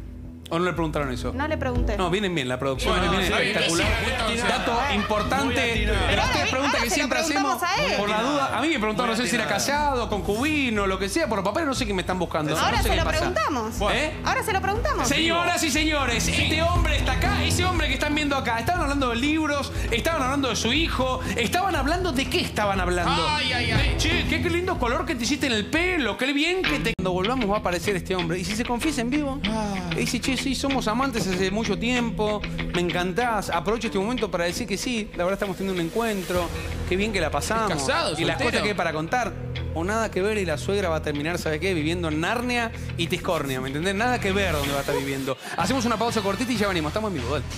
¿O no le preguntaron eso? No le pregunté. No, vienen bien, la producción Bueno, viene sí, espectacular. sí, sí, Dato sí. importante de las tres preguntas ahora que se siempre lo hacemos. preguntamos a él. Por la duda, a mí me preguntaron, no sé si era casado, concubino, lo que sea, por los papeles no sé qué me están buscando. Ahora no sé se qué lo pasa. preguntamos. ¿Eh? Ahora se lo preguntamos. Señoras y señores, este hombre está acá, ese hombre que están viendo acá. Estaban hablando de libros, estaban hablando de su hijo, estaban hablando de qué estaban hablando. Ay, ay, ay. Che, qué, qué lindo color que te hiciste en el pelo, qué bien que te... Cuando volvamos va a aparecer este hombre. Y si se confiesa en vivo, y dice, che, sí, somos amantes hace mucho tiempo, me encantás, aprovecho este momento para decir que sí, la verdad estamos teniendo un encuentro, qué bien que la pasamos. Casado, y las soltero. cosas que hay para contar. O nada que ver y la suegra va a terminar, ¿sabe qué? Viviendo en Narnia y Tiscornia, ¿me entendés? Nada que ver dónde va a estar viviendo. Hacemos una pausa cortita y ya venimos, estamos en vivo, dale.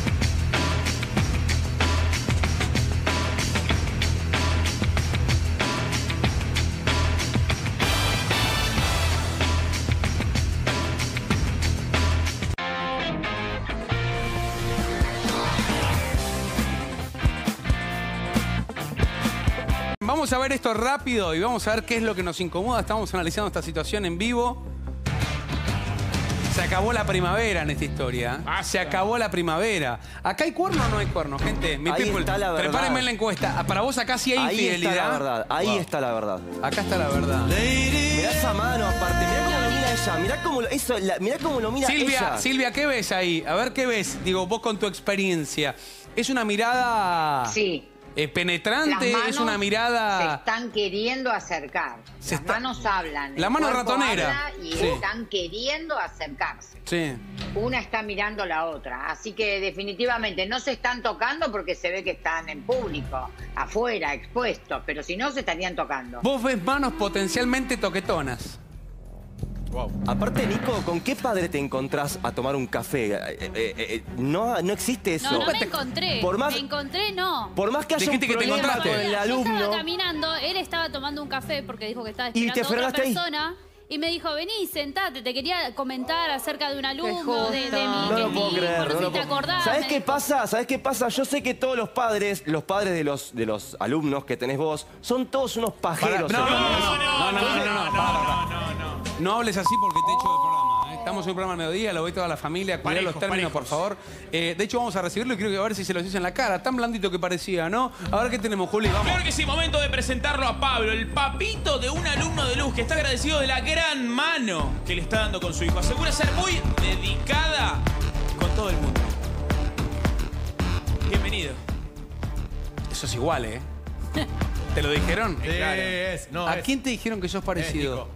Vamos a ver esto rápido y vamos a ver qué es lo que nos incomoda. Estamos analizando esta situación en vivo. Se acabó la primavera en esta historia. Se acabó la primavera. ¿Acá hay cuerno o no hay cuerno, gente? Mi Ahí people, está la verdad. prepárenme la encuesta. Para vos acá sí hay Ahí infidelidad. está la verdad, ahí Wow. está la verdad. Acá está la verdad. Mirá esa mano aparte, mirá cómo lo mira ella, mirá cómo lo, eso, la- mirá cómo lo mira Silvia, ella. Silvia, ¿qué ves ahí? A ver, ¿qué ves? Digo, vos con tu experiencia. ¿Es una mirada Sí. eh, penetrante? Las ¿Es una manos mirada...? se están queriendo acercar. Se Las está- manos hablan. La el mano cuerpo ratonera. habla Y Sí. están queriendo acercarse. Sí. Una está mirando a la otra. Así que definitivamente no se están tocando porque se ve que están en público, afuera, expuestos. Pero si no, se estarían tocando. Vos ves manos potencialmente toquetonas. Wow. Aparte, Nico, ¿con qué padre te encontrás a tomar un café? Eh, eh, eh, no, no existe eso. No, no me encontré. Por más, Me encontré, no. por más que haya un Dijiste que te problema encontraste. con el Yo alumno... estaba caminando, él estaba tomando un café porque dijo que estaba Y esperando te a otra frenaste ahí. persona. Y me dijo, vení, sentate, te quería comentar acerca de un alumno, justo. de, de mi, No de lo mi puedo hijo, creer. no sé no si lo te puedo- acordás. ¿Sabés me qué dijo. pasa? ¿Sabés qué pasa? Yo sé que todos los padres, los padres de los, de los alumnos que tenés vos, son todos unos Pará, pajeros. no, no, no, hermano. no, no, no, no, no, no, pará, pará. No hables así porque te echo del programa. ¿eh? Estamos en un programa al mediodía, lo ve toda la familia, cuidá Parejos, los términos, parejos. por favor. Eh, de hecho, vamos a recibirlo y creo que a ver si se los hizo en la cara. Tan blandito que parecía, ¿no? A ver qué tenemos, Juli, vamos. Claro que sí, momento de presentarlo a Pablo, el papito de un alumno de Luz que está agradecido de la gran mano que le está dando con su hijo. Asegura ser muy dedicada con todo el mundo. Bienvenido. Eso es igual, ¿eh? ¿Te lo dijeron? Es, no, ¿A es. quién te dijeron que sos parecido? Nico.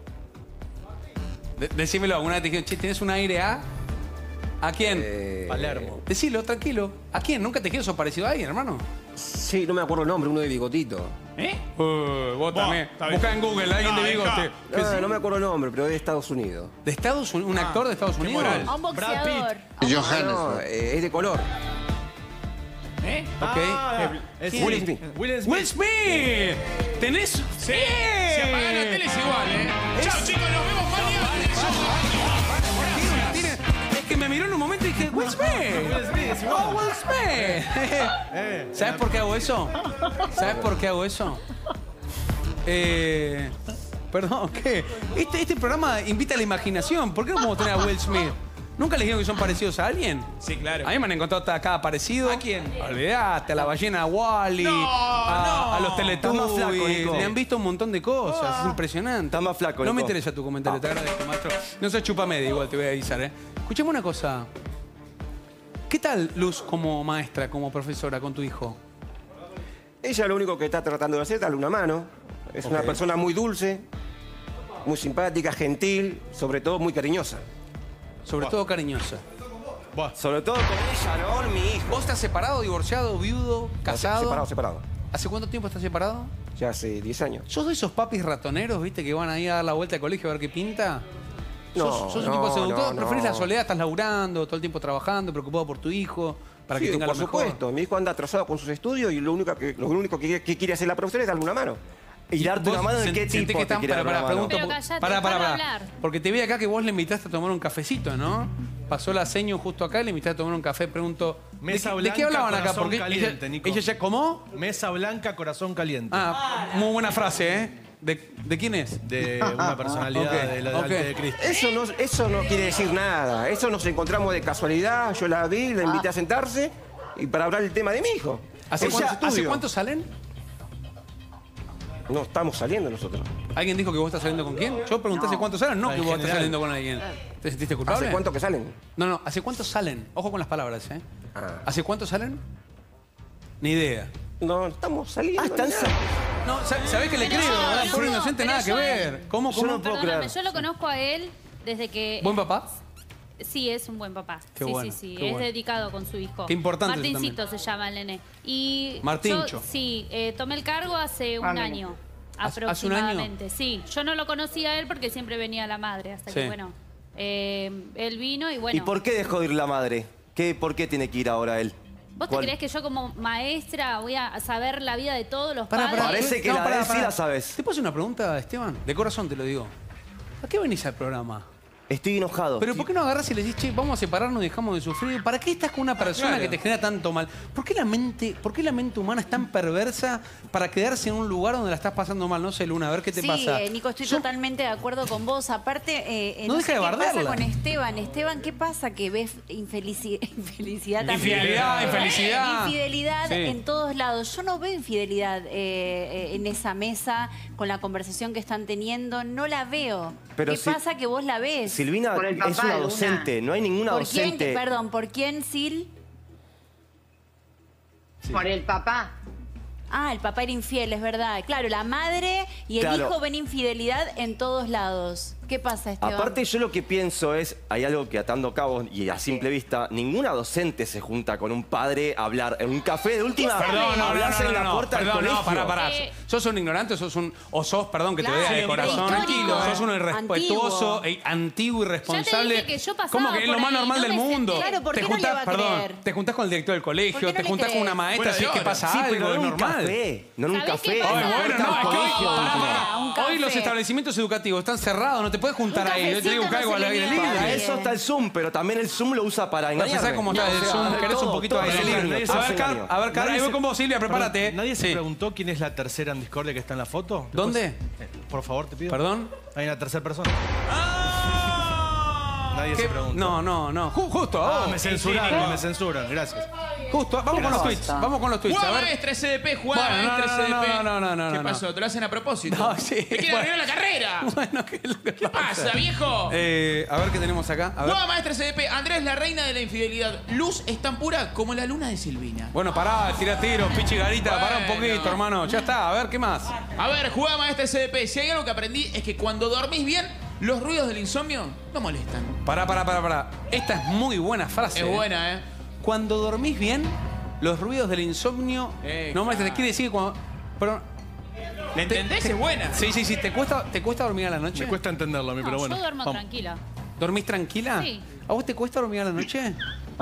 De- decímelo, alguna vez te dijeron, che, ¿tienes un aire a...? ¿A quién? Eh, Palermo. Decilo, tranquilo. ¿A quién? ¿Nunca te dijeron sos parecido a alguien, hermano? Sí, no me acuerdo el nombre, uno de bigotito. ¿Eh? Uh, vos también. está bien. Busca en Google, alguien No, de bigote. deja. ¿Qué No, sí? no me acuerdo el nombre, pero es de Estados Unidos. ¿De Estados Unidos? ¿Un actor de Estados Unidos? moral. A un Brad Pitt. boxeador. No, eh, es de color. ¿Eh? Ok. Ah, es Will Smith. Will Smith. Will Smith. ¿Tenés? Sí, se apaga la tele es igual, ¿eh? Chao, chicos, nos vemos mañana. Tiene- tiene- Es que me miró en un momento y dije, Will Smith. Will Smith, es igual. Oh, Will Smith. Eh, ¿Sabes por qué hago eso? ¿Sabes por qué hago eso? Eh, perdón, ¿qué? Este, este programa invita a la imaginación. ¿Por qué no podemos tener a Will Smith? ¿Nunca les dijeron que son parecidos a alguien? Sí, claro. A mí me han encontrado hasta acá parecido. ¿A quién? Olvidate, a la ballena Wally, No, a, no. a los Estás más flaco, Teletubbies. Nico. Me han visto un montón de cosas, Ah. es impresionante. Estás más flaco, No me Nico. interesa tu comentario, te agradezco, maestro. No soy chupamedia, igual te voy a avisar, ¿eh? Escuchame una cosa. ¿Qué tal, Luz, como maestra, como profesora con tu hijo? Ella lo único que está tratando de hacer es darle una mano. Es una Ok. persona muy dulce, muy simpática, gentil, sobre todo muy cariñosa. Sobre todo cariñosa. Buah. Sobre todo con ella, ¿no? Mi hijo. ¿Vos estás separado, divorciado, viudo, casado? Separado, separado. ¿Hace cuánto tiempo estás separado? Ya hace diez años. ¿Sos de esos papis ratoneros, viste, que van ahí a dar la vuelta al colegio a ver qué pinta? No, ¿Sos, sos un no, tipo seductor? no, ¿Preferís no. la soledad? ¿Estás laburando todo el tiempo trabajando, preocupado por tu hijo? Para que Sí, tenga por lo mejor. supuesto. Mi hijo anda atrasado con sus estudios y lo único que, lo único que, quiere- que quiere hacer la profesora es darle una mano. Y darte ¿Vos una mano, ¿de sen- qué sentís tipo que te están- quiere pará, dar pará, una mano? pregunto, Pero por- callate, pará, pará, dejalo pará. hablar. Porque te vi acá que vos le invitaste a tomar un cafecito, ¿no? Pasó la seño justo acá y le invitaste a tomar un café. Pregunto, ¿de, Mesa qué- de blanca, qué hablaban acá? corazón Porque caliente, ella, Nico. ella ya, ¿cómo? Mesa blanca, corazón caliente. Ah, muy buena frase, ¿eh? ¿De, de quién es? De una personalidad Ok, de la ok. de Cristo. Eso no, eso no quiere decir nada. Eso nos encontramos de casualidad. Yo la vi, la invité a sentarse y para hablar el tema de mi hijo. ¿Hace, Ella cuánto, ¿hace estudio. cuánto salen? No estamos saliendo nosotros. ¿Alguien dijo que vos estás saliendo con quién? Yo pregunté hace cuánto salen, no Ah, que en vos estás general. saliendo con alguien. ¿Te sentiste culpable? ¿Hace cuánto que salen? No, no, ¿hace cuánto salen? Ojo con las palabras, ¿eh? Ah. ¿Hace cuánto salen? Ni idea. No, estamos saliendo. Ah, están ni nada. No, sa- ¿sabés que le Pero creo? yo- ¿verdad? yo- Pobre inocente, pero nada que yo- ver. ¿Cómo, Yo cómo? no puedo Perdóname, creer. yo lo conozco a él desde que... ¿Buen papá? Sí, es un buen papá. Qué sí, bueno, sí, sí. qué Es bueno. dedicado con su hijo. Qué importante eso Martincito se llama el nene. Y Martincho. yo, sí, eh, tomé el cargo hace un Ah, mira. año. ¿Hace- hace un año? Aproximadamente, sí. Yo no lo conocía a él porque siempre venía la madre. Hasta Sí. que, bueno, eh, él vino y bueno. ¿Y por qué dejó de ir la madre? ¿Qué, ¿Por qué tiene que ir ahora él? ¿Vos te ¿Cuál? creés que yo como maestra voy a saber la vida de todos los Pará, padres? pará. Parece que No, la pará, de él sí pará. la sabes. ¿Te puedo hacer una pregunta, Esteban? De corazón te lo digo. ¿A qué venís al programa? Estoy enojado. Pero ¿por qué no agarrás y le decís, che, vamos a separarnos y dejamos de sufrir? ¿Para qué estás con una persona Claro. que te genera tanto mal? ¿Por qué la mente, por qué la mente humana es tan perversa para quedarse en un lugar donde la estás pasando mal? No sé, Luna, a ver qué te sí, pasa. eh, Nico, estoy Son- totalmente de acuerdo con vos. Aparte, eh, eh, No no, deja sé de qué pasa bardearla. con Esteban. Esteban, ¿qué pasa que ves infelici- infelicidad también? Infidelidad, infelicidad. Infidelidad Sí. en todos lados. Yo no veo infidelidad eh, eh, en esa mesa con la conversación que están teniendo. No la veo. Pero ¿Qué si- pasa que vos la ves? Silvina Por el es papá, una Luna. docente, no hay ninguna ¿Por quién? docente. Perdón, ¿por quién, Sil? Por el papá. Ah, el papá era infiel, es verdad. Claro, la madre y el Claro. hijo ven infidelidad en todos lados. ¿Qué pasa, Esteban? Aparte, yo lo que pienso es, hay algo que atando cabos y a simple vista, ninguna docente se junta con un padre a hablar en un café de última. Perdón, no, no, hablas no, en no, la no, puerta perdón, del colegio. no, pará, pará. Eh, ¿Sos un ignorante o sos un, o sos, perdón que te Claro, vea de sí, corazón? prehistórico, Sos uno irrespetuoso, antiguo. e- antiguo, irresponsable. dije que yo pasaba ¿Cómo que es lo por más ahí, normal no del me mundo? senté. Claro, ¿por te qué no le juntás, va a perdón, creer? te juntás con el director del ¿Por colegio, qué no te le juntás con crees? una maestra, Fuera si de es que hora. pasa Sí, algo, pero no es en un normal. café, no en un ¿Sabés café. qué pasa? Ay, bueno, no, es que hoy, No, pará, pará. un Hoy café. los establecimientos educativos están cerrados, no te puedes juntar Un ahí. Yo te digo, cafecito caigo no al se le aire niega a libre. Para nadie. eso está el Zoom, pero también el Zoom lo usa para No, engañar. ¿sabes cómo está el Zoom? ¿Querés un poquito de aire libre? A ver, Car, a ver, Car, ahí voy con vos, Silvia, prepárate. Perdón, ¿Nadie se Sí. preguntó quién es la tercera en Discordia que está en la foto? Después- ¿Dónde? Eh, por favor, te pido. ¿Perdón? Hay una tercera persona. ¡Ah! Nadie ¿Qué? se preguntó. No, no, no. Ju- Justo, Ah, oh. me censuran, me censuran. Gracias. Justo, vamos con los tweets, vamos con los tweets. Jugá A ver. maestra S D P, jugá Bueno, no, maestra no, S D P. no, no, no, no, ¿Qué no. pasó? ¿Te lo hacen a propósito? No, sí. ¿Te quieren Bueno. arruinar la carrera? Bueno, ¿qué es lo que ¿Qué pasa, viejo? Eh, a ver qué tenemos acá. A ver. Jugá maestra S D P. Andrea es la reina de la infidelidad. Luz es tan pura como la luna de Silvina. Bueno, pará, tira tiros, pichi garita, pará un Bueno. poquito, hermano. Ya está, a ver, ¿qué más? A ver, jugá maestra S D P. Si hay algo que aprendí es que cuando dormís bien, los ruidos del insomnio no molestan. Pará, pará, pará, pará. Esta es muy buena frase. Es eh. buena, ¿eh? Cuando dormís bien, los ruidos del insomnio Eh, no molestan. Quiere decir que cuando... Pero, ¿Le entendés? Es buena. sí, sí, sí. ¿Te cuesta, ¿Te cuesta dormir a la noche? Me cuesta entenderlo a mí, No, pero bueno. yo duermo vamos. tranquila. ¿Dormís tranquila? Sí. ¿A vos te cuesta dormir a la noche?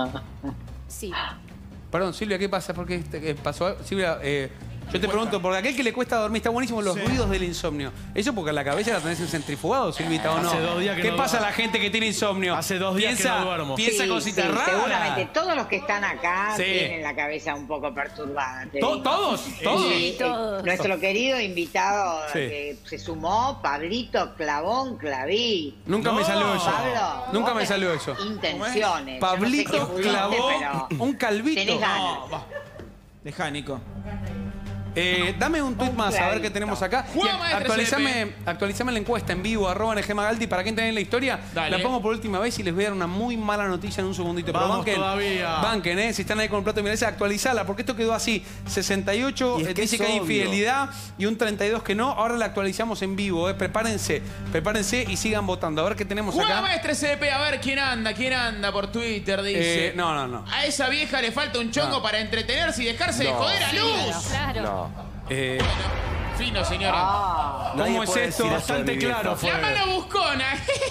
Sí. Perdón, Silvia, ¿qué pasa? ¿Por qué te- qué pasó? Silvia, eh, yo te pregunto, porque aquel que le cuesta dormir, está buenísimo los ruidos del insomnio. Eso porque la cabeza la tenés en centrifugado, Silvita, ¿o no? Hace dos días que ¿Qué no pasa a duermo. la gente que tiene insomnio? Hace dos días que piensa, no duermo. Piensa Sí, cositas sí, raras. seguramente todos los que están acá Sí. tienen la cabeza un poco perturbada. te To- digo. ¿Todos? ¿Todos? Y, eh, Todos. nuestro querido invitado Sí. que se sumó, Pablito Clavón Claví. Nunca me No. salió eso. Pablo, Nunca vos me tenés salió eso. Intenciones. Pablito Yo no sé qué clavó fuiste, pero un calvito. tenés ganas. No, va. Dejá, Nico. Eh, dame un tweet Un más, a ver qué clavito. tenemos acá. Juega, Y maestra actualizame, C D actualizame la encuesta en vivo, arroba N G Magaldi, para que entren en la historia. Dale. La pongo por última vez y les voy a dar una muy mala noticia en un segundito. Pero Vamos banquen, todavía. banquen, eh. Si están ahí con el plato de milanesa, actualizala, porque esto quedó así. sesenta y ocho Y es eh, que dice es que hay obvio. infidelidad y un treinta y dos que no. Ahora la actualizamos en vivo, eh. Prepárense, prepárense y sigan votando. A ver qué tenemos Jugá acá. maestra S D P. A ver quién anda, quién anda por Twitter, dice. Eh, no, no, no. A esa vieja le falta un chongo No. para entretenerse y dejarse de No. joder a Luz. Claro. No. Eh, Fino, señora. Nadie ¿Cómo es puede esto? decir eso de Bastante mi vieja. claro fue. La mano buscona.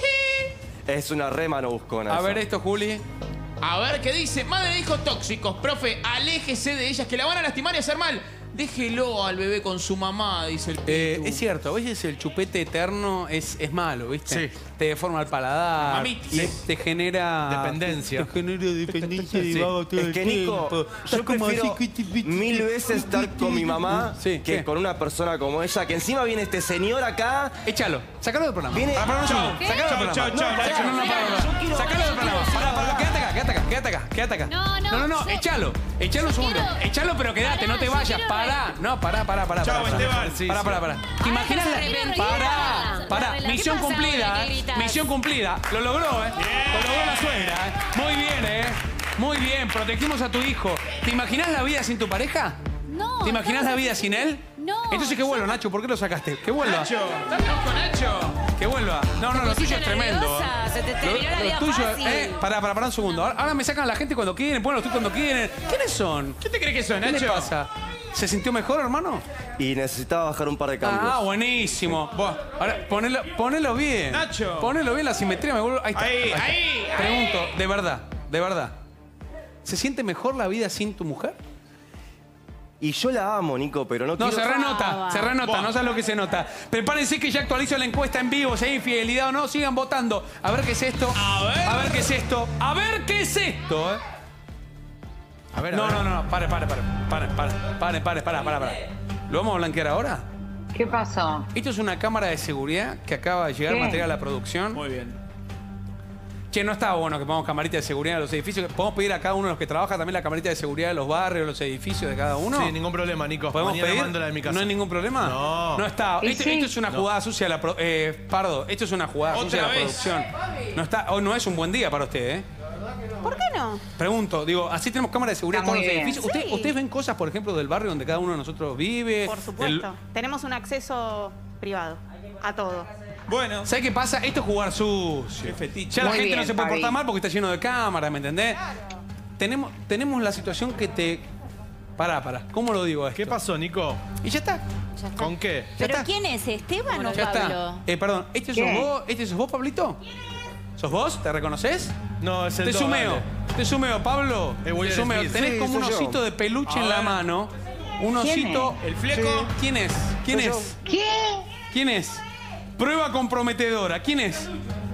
Es una re mano buscona. a esa. ver esto, Juli. A ver qué dice. Madre de hijos tóxicos. Profe, aléjese de ellas que la van a lastimar y hacer mal. Déjelo al bebé con su mamá, dice el Eh, Pitu. es cierto, a veces el chupete eterno es, es malo, ¿viste? Sí. Te deforma el paladar. Mamitis. Y te genera... Dependencia. Te genera dependencia de Sí. vago todo Es el que, Nico, tiempo. yo Estás como prefiero así, cuiti, piti, mil veces estar con mi mamá Sí, que ¿qué? con una persona como ella, que encima viene este señor acá. Échalo, sacalo del programa. Viene- Para, para, un Chau. segundo. ¿Qué? Sacalo del Chau, programa. chau, chau, No, chau, no, no, chau. para, para. Yo quiero- Sacalo del yo programa. quiero- Para, para, quédate acá, quédate acá, quédate acá, quédate acá. No, no, No, no, no, yo- échalo. Échalo un segundo. quiero- Échalo, pero quédate, Pará, no te yo vayas. quiero Pará. No, pará, pará, pará. Chau, pará, Esteban. Pará, pará, pará. ¿Te imaginas se la... arrepiente. Pará, pará. Arregla. Misión ¿Qué pasa cumplida, ahora que ¿eh? gritas? Misión cumplida. Lo logró, ¿eh? Lo logró la suegra, ¿eh? Muy bien, ¿eh? Muy bien, protegimos a tu hijo. ¿Te imaginas la vida sin tu pareja? No. ¿Te imaginas la vida sin él? No. Entonces que vuelva, Nacho. ¿Por qué lo sacaste? Que vuelva. Nacho, ¿estás loco, Nacho? Que vuelva. No, no, lo pusiste tuyo es tremendo. nerviosa, se te terminó la vida tuyo, fácil. eh, pará, pará, pará un segundo. Ahora, ahora me sacan la gente cuando quieren, ponen los tweets cuando quieren. ¿Quiénes son? ¿Qué te crees que son, ¿Qué le Nacho? pasa? ¿Se sintió mejor, hermano? Y necesitaba bajar un par de cambios. Ah, buenísimo. Ahora, ponelo, ponelo bien. Nacho. Ponelo bien, la simetría me vuelvo. Ahí está. Ahí, está. ahí, Pregunto, ahí. de verdad, de verdad. ¿Se siente mejor la vida sin tu mujer? Y yo la amo, Nico, pero no, No, quiero... se renota, se renota, Buah. no sabes lo que se nota. Prepárense que ya actualizo la encuesta en vivo, si hay infidelidad o no, sigan votando. A ver qué es esto. A ver. A ver qué es esto. A ver qué es esto, eh. A ver, a No, ver. no, no, no, pare, pare, pare, pare, pare, pare, pare, pare, pare, pare. ¿Lo vamos a blanquear ahora? ¿Qué pasó? Esto es una cámara de seguridad que acaba de llegar ¿Qué? material a la producción. Muy bien. Che, no estaba bueno que pongamos camarita de seguridad en los edificios. Podemos pedir a cada uno de los que trabaja también la camarita de seguridad de los barrios, los edificios de cada uno. Sí, ningún problema, Nico. ¿Podemos Mañana pedir? mando la de mi casa. ¿No hay ningún problema? No. No está. ¿Y Esto, sí? esto es una jugada sucia de la pro- eh, Pardo, esto es una jugada Otra sucia de la vez. producción. No está, hoy no es un buen día para usted, ¿eh? ¿Por qué no? Pregunto, digo, así tenemos cámara de seguridad en Está todos muy los bien. edificios. ¿Usted- Sí. ¿Ustedes ven cosas, por ejemplo, del barrio donde cada uno de nosotros vive? Por supuesto. Tenemos un acceso privado a todo. Bueno. ¿Sabes qué pasa? Esto es jugar sucio. Qué fetiche. Ya la Muy gente no bien, se puede Fabi. portar mal porque está lleno de cámaras, ¿me entendés? Tenemos, tenemos la situación que te... Pará, pará. ¿Cómo lo digo esto? ¿Qué pasó, Nico? Y ya está. Ya está. ¿Con qué? ¿Pero está. quién es? ¿Esteban o Ya Pablo? está. Eh, perdón, ¿este sos ¿Qué? vos? ¿Este sos vos, Pablito? ¿Sos vos? ¿Te reconoces? No, es el Te dos, sumeo. dale. Te sumeo, Pablo. Es Will Te sumeo. Smith. Tenés Sí, como un soy yo. osito de peluche A en la ver. mano. Un ¿Quién osito. ¿El fleco? ¿Quién es? ¿Quién Soy es? ¿Qué? ¿Quién es? Prueba comprometedora. ¿Quién es?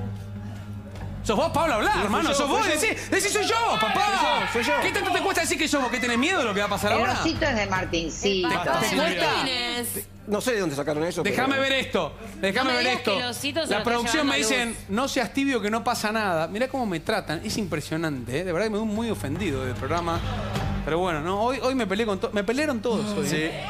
¿Sos vos, Pablo, hablar, hermano? yo, ¿Sos soy vos? yo. Decí, decí, soy yo, papá. Soy yo, soy yo. ¿Qué tanto te cuesta decir que sos vos? ¿Que tenés miedo de lo que va a pasar El ahora? osito es de Martincito. Basta, ¿Te Silvia. tienes? No sé de dónde sacaron eso. pero- Déjame ver esto, déjame No me ver digas esto. que los hitos se La lo está producción me llevando a dicen, Luz. no seas tibio que no pasa nada. Mirá cómo me tratan, es impresionante, ¿eh? De verdad que me doy muy ofendido del programa. Pero bueno, no, hoy, hoy me peleé con todos, me pelearon todos hoy. Sí. ¿eh?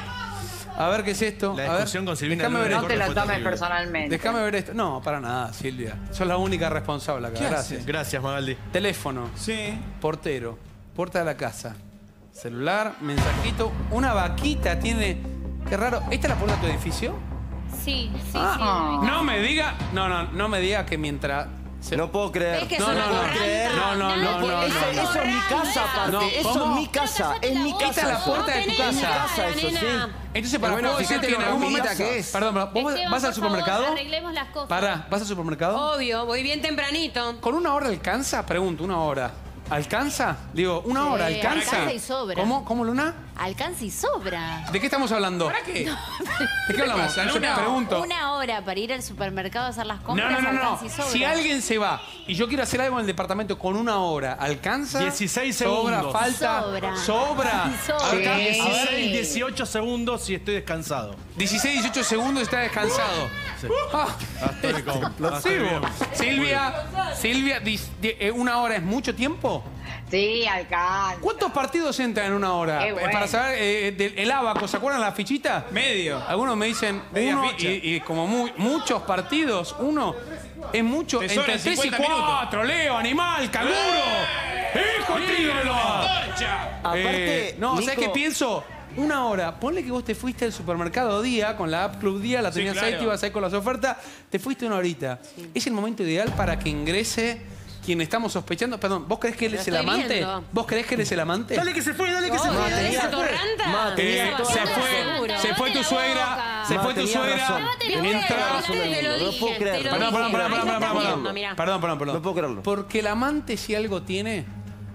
A ver qué es esto. La A ver, discusión con Silvina déjame Luna ver de No esto. te lo Fue tomes terrible. personalmente. Déjame ver esto. No, para nada, Silvia. Sos la única responsable acá. ¿Qué Gracias. hace? Gracias, Magaldi. Teléfono, Sí. portero, puerta de la casa, celular, mensajito, una vaquita tiene. Qué raro. ¿Esta es la puerta de tu edificio? Sí, sí, Ah. sí. No me diga, no, no, no me diga que mientras. se- No puedo creer. ¿Ves que No, son no, no, atorrantes? no, no, no, no, Nada, Eso, no, eso es mi casa, aparte. No, eso ¿cómo? es mi casa. Es mi casa. Esta es la eso. puerta de tu tenés casa. Es mi casa, eso, nena. sí. Entonces, para bueno, puedo decir fíjate que en lo algún rapidita momento. que es. Perdón, perdón, ¿vos Esteban, vas al por favor, supermercado? arreglemos las cosas. Pará, ¿vas al supermercado? Obvio, voy bien tempranito. ¿Con una hora alcanza? Pregunto, ¿una hora? ¿Alcanza? Digo, ¿una Sí, hora alcanza? alcanza y sobra. ¿Cómo, ¿Cómo, Luna? Alcanza y sobra. ¿De qué estamos hablando? ¿Para qué? ¿De qué hablamos? pasa, Yo Luna? pregunto. Una hora para ir al supermercado a hacer las No, compras. no, no, no. alcanza y sobra. Si alguien se va y yo quiero hacer algo en el departamento con una hora, ¿alcanza? dieciséis ¿Sobra? segundos. ¿Falta? Sobra. ¿Sobra? Sobra. A ver, Sí. dieciséis, dieciocho segundos si estoy descansado. dieciséis, dieciocho segundos y está descansado. Sí. Ah, Ah, estoy con- ah, estoy explosivo. bien. Silvia, Silvia, dis- di- eh, ¿una hora es mucho tiempo? Sí, alcanza. ¿Cuántos partidos entran en una hora? Qué Eh, bueno. Para saber, eh, del- el abaco, ¿se acuerdan la fichita? Medio. Algunos me dicen Media uno ficha. y, y como mu- muchos partidos, uno es mucho. Te Entre sobran tres y cincuenta minutos. cuatro, Leo, animal, canguro. ¡Hijo, tíralo! ¡Torcha! Aparte, Eh, no, ¿sabes Nico- qué pienso? Una hora. Ponle que vos te fuiste al supermercado Día con la app Club Día, la Sí, tenías claro. ahí, te ibas ahí con las ofertas. Te fuiste una horita. Es el momento ideal para que ingrese quien estamos sospechando. Perdón, ¿vos creés que él Lo es el estoy amante? viendo. ¿Vos creés que él es el amante? Dale que se fue, dale que se No, fue. ¿tenés tenía- atorranta? Ma, tenía Eh, toda se la fue, Seguro. se fue tu Lávate la suegra, boca. se Ma, fue tu tenía suegra. razón. Pero Tenía bueno, toda la te razón del lo mundo. No dije, puedo te creerlo. lo Perdón, perdón, dije. perdón, Ahí perdón, lo perdón, estás perdón. viendo, mirá. Perdón, perdón, perdón. No puedo creerlo. Porque el amante, si algo tiene,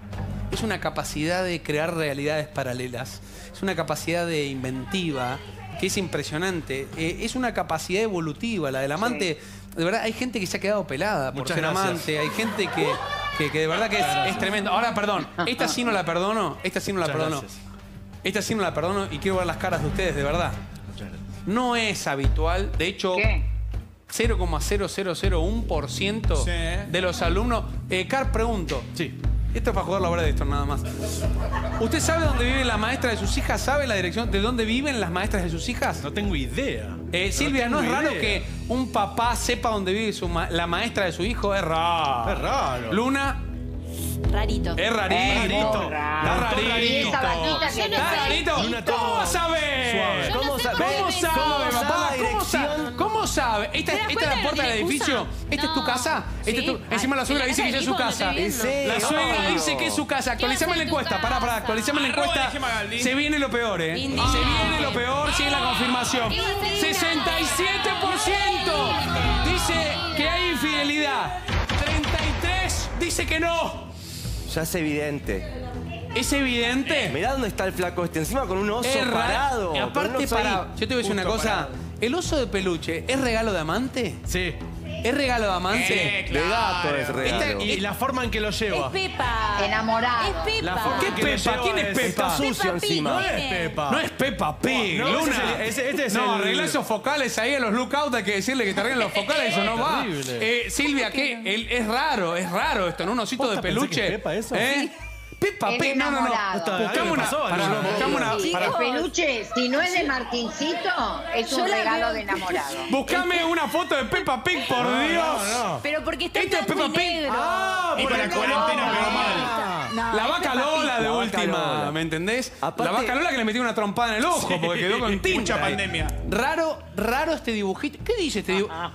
es una capacidad de crear realidades paralelas. Es una capacidad de inventiva que es impresionante. Eh, es una capacidad evolutiva, la del amante. Sí. De verdad, hay gente que se ha quedado pelada por Muchas ser gracias. amante. Hay gente que, que, que de verdad que es, es tremendo. Ahora, perdón, esta sí no la perdono. Esta sí no la Muchas perdono. gracias. Esta sí no la perdono y quiero ver las caras de ustedes, de verdad. Muchas gracias. No es habitual. De hecho, ¿Qué? cero coma cero cero cero uno por ciento Sí. de los alumnos... Eh, Car, pregunto. Sí. Esto es para jugar la obra de esto, nada más. ¿Usted sabe dónde vive la maestra de sus hijas? ¿Sabe la dirección de dónde viven las maestras de sus hijas? No tengo idea. Eh, Silvia, ¿no, tengo es raro idea. que un papá sepa dónde vive su ma- la maestra de su hijo? Es raro. Es raro. Luna, Rarito. es rarito. rarito. Está rarito. Y esa vaquita que ¿Está rarito? Luna, ¿Cómo todo sabe? suave. Yo ¿Cómo no sé sabe? por qué ¿Cómo me- sabe, ¿Cómo papá? sabe ¿Cómo sabe? dirección? ¿Cómo sabe? ¿Esta, ¿Te das esta es cuenta la de puerta lo del que le edificio? puso? ¿Esta es tu No. casa? ¿Esta es tu- Sí. Encima la suegra Ay, dice que en ya la es su casa casa. del tipo ¿En donde estoy serio? La suegra Obvio. dice que es su casa. Actualizame la en tu encuesta. Pará, pará, casa? actualizame la Arroba encuesta. Eje Magaldi. Se viene lo peor, ¿eh? Indie. Se viene lo peor, sigue la confirmación. sesenta y siete por ciento dice que hay infidelidad. treinta y tres dice que no. Ya es evidente. ¿Es evidente? Mirá dónde está el flaco este, encima con un oso Es raro. parado. Y con un aparte, oso ahí. para. Yo te voy a decir una Justo cosa. parado. ¿El oso de peluche es regalo de amante? Sí. ¿Es regalo de amante? Eh, De gato claro. es regalo. Y la forma en que lo Es lleva. Pepa. Enamorado. Es Pepa. La forma ¿Qué en que lo Pepa? lleva ¿Quién es Pepa? Está sucio Peppa Pig, encima. No es nene. Pepa. No es Peppa Pig, No, ese Luna. es el- ese- este es no, el- arregla esos focales ahí a los lookouts, hay que decirle que te arreglen los focales, eso no va. Terrible. Eh, Silvia, ¿qué? El- es raro, es raro esto, ¿no? Un osito de ¿Posta pensé peluche. que es Pepa eso? ¿Eh? Peppa El Pig, no, no, no. enamorado. Algo Buscamos me una. pasó, pará, algo me buscamos una. pasó. pará. El peluche, si no es de Martincito, es Yo un la regalo veo. de enamorado. Buscame una foto de Peppa Pig, por Dios. Pero porque está en Esto es blanco Peppa y Pig. negro. Ah, Y por con la el cuarentena color. pegó mal. No, La es vaca Peppa Pig. Lola de La vaca última, Lola. ¿me entendés? Aparte- la vaca Lola que le metió una trompada en el ojo porque quedó con tinta. Mucha ahí. pandemia. Raro, raro este dibujito. ¿Qué dice este dibujito?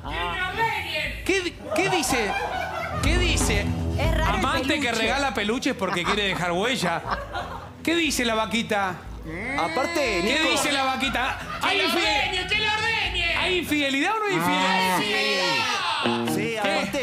¿Qué, ¿Qué dice? ¿Qué dice? Es raro el Amante que peluche. regala peluches porque quiere dejar huella. ¿Qué dice la vaquita? Aparte, ¿Qué Nico, dice la vaquita? ¿Hay, ¡Que lo infide- ordeñe, que lo ordeñe! ¿Hay infidelidad o no hay infidelidad? Sí, aparte,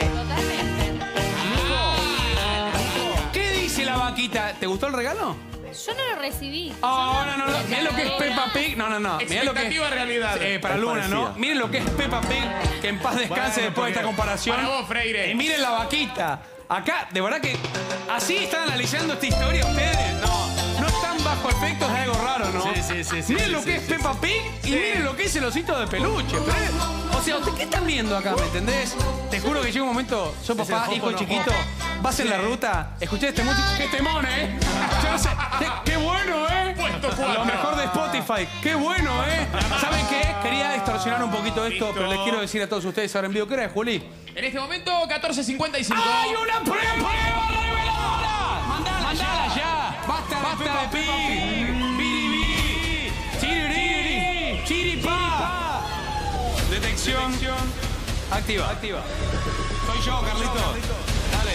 ¿Qué dice la vaquita? ¿Te gustó el regalo? Yo no lo recibí. Ahora no, no, mirá lo que es Peppa Pig. No, no, no. Mirá lo que es. Expectativa realidad. Eh, para Es Luna, ¿no? parecida. Miren lo que es Peppa Pig, que en paz descanse Bueno, después de porque- esta comparación. Para vos, Freire. Y miren la vaquita. Acá, de verdad que así están analizando esta historia ustedes. No, no están bajo efectos de algo raro, ¿no? Sí, sí, sí, sí, Miren sí, lo sí, que es sí, Peppa Pig y miren lo que es el osito de peluche. Pero, o sea, ¿ustedes qué están viendo acá, me entendés? Te juro que llega un momento, soy Es el papá, hijo Hoponopono. chiquito, vas en la ruta, escuché este músico, qué temón, ¿eh? Yo no sé, qué, qué bueno, ¿eh? Puesto cuatro. Lo mejor de Spotify, qué bueno, ¿eh? ¿Saben qué? Quería distorsionar un poquito esto, Listo. pero les quiero decir a todos ustedes ahora en vivo, ¿qué hora es, Juli? En este momento, catorce cincuenta y cinco. ¡Hay una prueba, prueba reveladora! ¡Mandala, ya! ¡Basta, basta de Pig! ¡Biribiri! ¡Chiriri! ¡Chiripa! Detección activa. Activa. Soy yo, Carlito. Dale.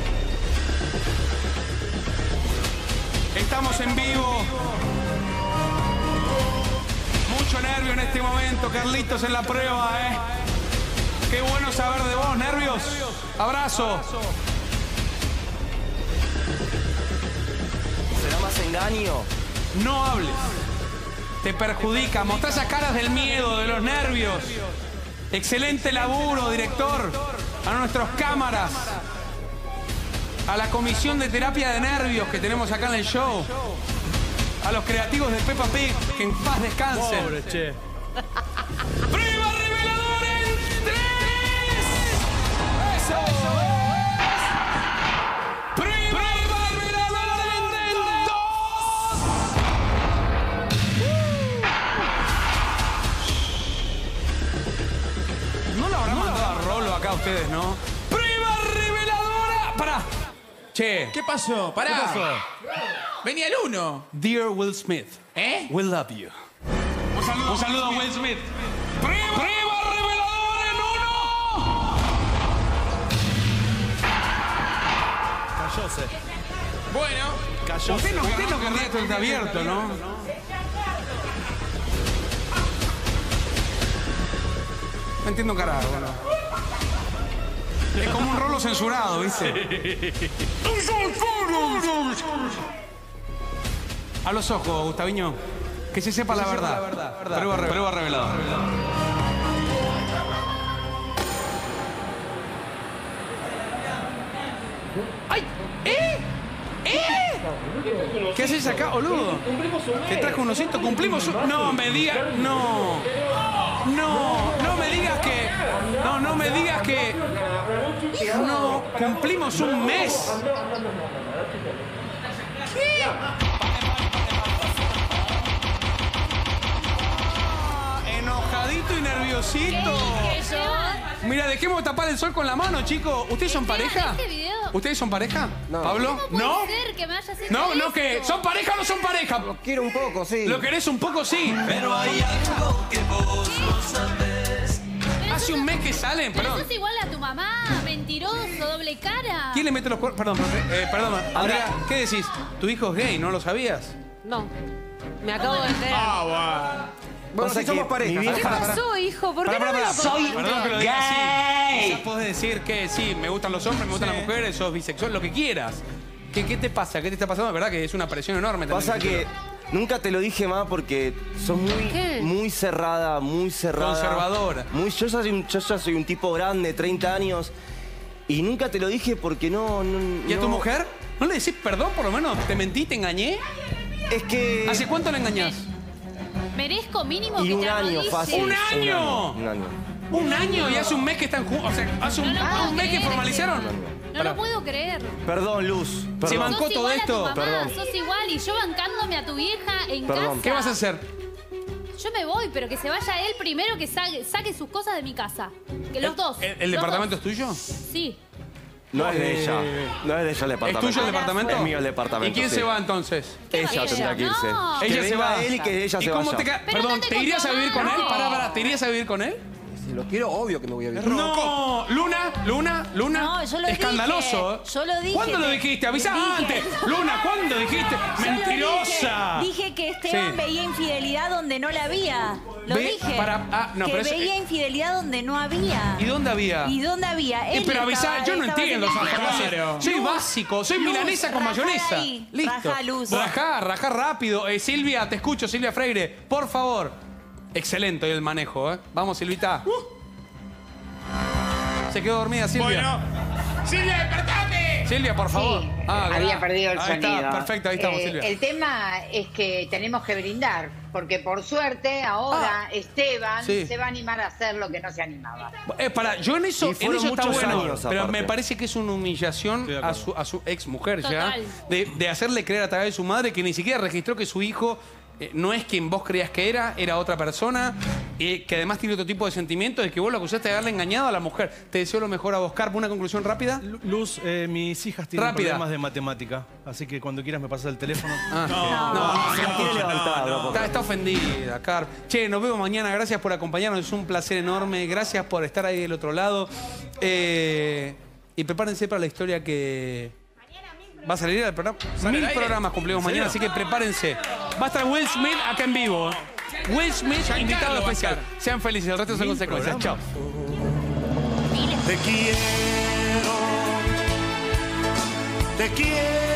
Estamos en vivo. Mucho nervio en este momento, Carlitos en la prueba, ¿eh? Qué bueno saber de vos, nervios. Abrazo. ¿será más engaño? No hables. Te perjudica. Mostrá esas caras del miedo, de los nervios. Excelente laburo, director. A nuestras cámaras. A la comisión de terapia de nervios que tenemos acá en el show. A los creativos de Peppa Pig, que en paz descansen. Pobre, che. ¡Prueba reveladora en tres! ¡Eso! ¡Prueba reveladora en dos! No lo habrán mandado a Rolo acá ustedes, ¿no? ¡Prueba reveladora! ¡Pará! Che. ¿Qué pasó? Pará. ¿Qué pasó? Venía el uno. Dear Will Smith. ¿Eh? We love you. Un saludo, un saludo a Will Smith. ¡Prueba, prueba reveladora en uno! Cayóse. Bueno. Cayóse. Usted no, usted no querría esto está abierto, ¿no? No entiendo un carajo, ¿no? Es como un rolo censurado, ¿viste? A los ojos, Gustaviño. Que se sepa la verdad. Prueba, prueba revelada. ¡Ay! ¿Eh? ¿Eh? ¿Qué haces acá, boludo? Te trajo un osito, cumplimos un... No, me digas... No. No, no me digas que... No, no me digas que... No, cumplimos un mes. ¿Qué? Enojadito y nerviosito. Mira, dejemos tapar el sol con la mano, chicos. ¿Ustedes son pareja? ¿Este video? ¿Ustedes son pareja? No. ¿Pablo? ¿Cómo ¿No? puede ser que me hayas hecho No, no, eso? que ¿son pareja o no son pareja? Lo quiero un poco, sí. ¿Lo querés un poco? Sí. Pero hay algo que vos no sabés. Hace un mes que salen, Pero perdón. sos igual a tu mamá, mentiroso, doble cara. ¿Quién le mete los cuernos? Perdón, eh, perdón. Andrea, ¿qué decís? ¿Tu hijo es gay? ¿No lo sabías? No. Me acabo de enterar. Ah, bueno. Bueno, si somos pareja. ¿Qué pasó, hijo? ¿Por qué Pará, no me pará, lo pará. contaste? Perdón que lo diga así. Quizás podés decir que sí, me gustan los hombres, me gustan las mujeres, sos bisexual, lo que quieras. ¿Qué, ¿Qué te pasa? ¿Qué te está pasando? La verdad que es una presión enorme. Pasa que nunca te lo dije más porque sos muy, ¿Qué? muy cerrada, muy cerrada. Conservadora. Muy, yo, ya soy un, yo ya soy un tipo grande, treinta años. Y nunca te lo dije porque no... no ¿Y a tu no- mujer? ¿No le decís perdón por lo menos? ¿Te mentí, te engañé? Es que... ¿Hace cuánto le engañás? Merezco mínimo Y que un te año arrodilles. fácil. ¡Un año! Un año. Un año y hace un mes que están juntos. O sea, hace un, No lo puedo un mes que creer, formalizaron. No Pará. lo puedo creer. Perdón, Luz. Se Perdón. bancó Sos todo igual a tu esto. mamá, Perdón. sos igual. Y yo bancándome a tu vieja en Perdón. casa. ¿Qué vas a hacer? Yo me voy, pero que se vaya él primero, que saque, saque sus cosas de mi casa. Que los dos. ¿El, el Los departamento dos. es tuyo? Sí. No es de Eh, ella. No es de ella el ¿Es departamento. tuyo el departamento? Es mío el departamento. ¿Y quién sí. se va entonces? Ella Ella. tendrá que irse. No. Que Ella se venga va. él y que ella ¿Y se cómo vaya. te ca- Pero Perdón, no te ¿te irías a vivir con él? contaba. Pará, pará, ¿te irías a vivir con él? Si lo quiero, obvio que me voy a vivir. No, Luna, Luna, Luna. No, yo lo Escandaloso. dije. Yo lo dije. ¿Cuándo lo Te- dijiste? Avisá dije. antes. Luna, ¿cuándo dijiste? Yo lo Mentirosa. Dije, dije que Esteban Sí. veía infidelidad donde no la había. Lo Ve- dije. para- ah, no, que pero eso- veía infidelidad donde no había. ¿Y dónde había? ¿Y dónde había? Eh, Él pero avisá, estaba- yo no estaba entiendo teniendo- esas cosas. Claro. Soy Luz, básico, soy Luz, milanesa con rajá mayonesa. ahí, Listo. rajá, Luz. Rajá, rajá rápido. Eh, Silvia, te escucho, Silvia Freire. Por favor. Excelente hoy el manejo, ¿eh? Vamos, Silvita. Se quedó dormida, Silvia. Bueno. ¡Silvia, despertate! Silvia, por favor. Sí, Ah, había gra- perdido el ahí sonido. Está, perfecto, ahí estamos, Eh, Silvia. El tema es que tenemos que brindar, porque por suerte ahora Ah. Esteban Sí. se va a animar a hacer lo que no se animaba. Eh, para, yo en eso, Y en fueron eso está muchos bueno, años, pero aparte. me parece que es una humillación Estoy de a acuerdo. su, a su ex mujer ya, Total. de, de hacerle creer a través de su madre que ni siquiera registró que su hijo eh, no es quien vos creías que era, era otra persona, eh, que además tiene otro tipo de sentimientos, de que vos lo acusaste de haberle engañado a la mujer. Te deseo lo mejor a vos, Carpo. Una conclusión rápida. Lu- Luz, eh, mis hijas tienen Rápida. problemas de matemática, así que cuando quieras me pasas el teléfono. Ah, No, se la quiere levantar, no, Está, está ofendida, Carp. Che, nos vemos mañana. Gracias por acompañarnos. Es un placer enorme. Gracias por estar ahí del otro lado. Eh, y prepárense para la historia que... Va a salir el programa. Mil programas cumplimos mañana, así que prepárense. Va a estar Will Smith acá en vivo. Will Smith, invitado Giancarlo va a especial. estar. Sean felices, el resto son Mil consecuencias. Chao. Te quiero, te quiero.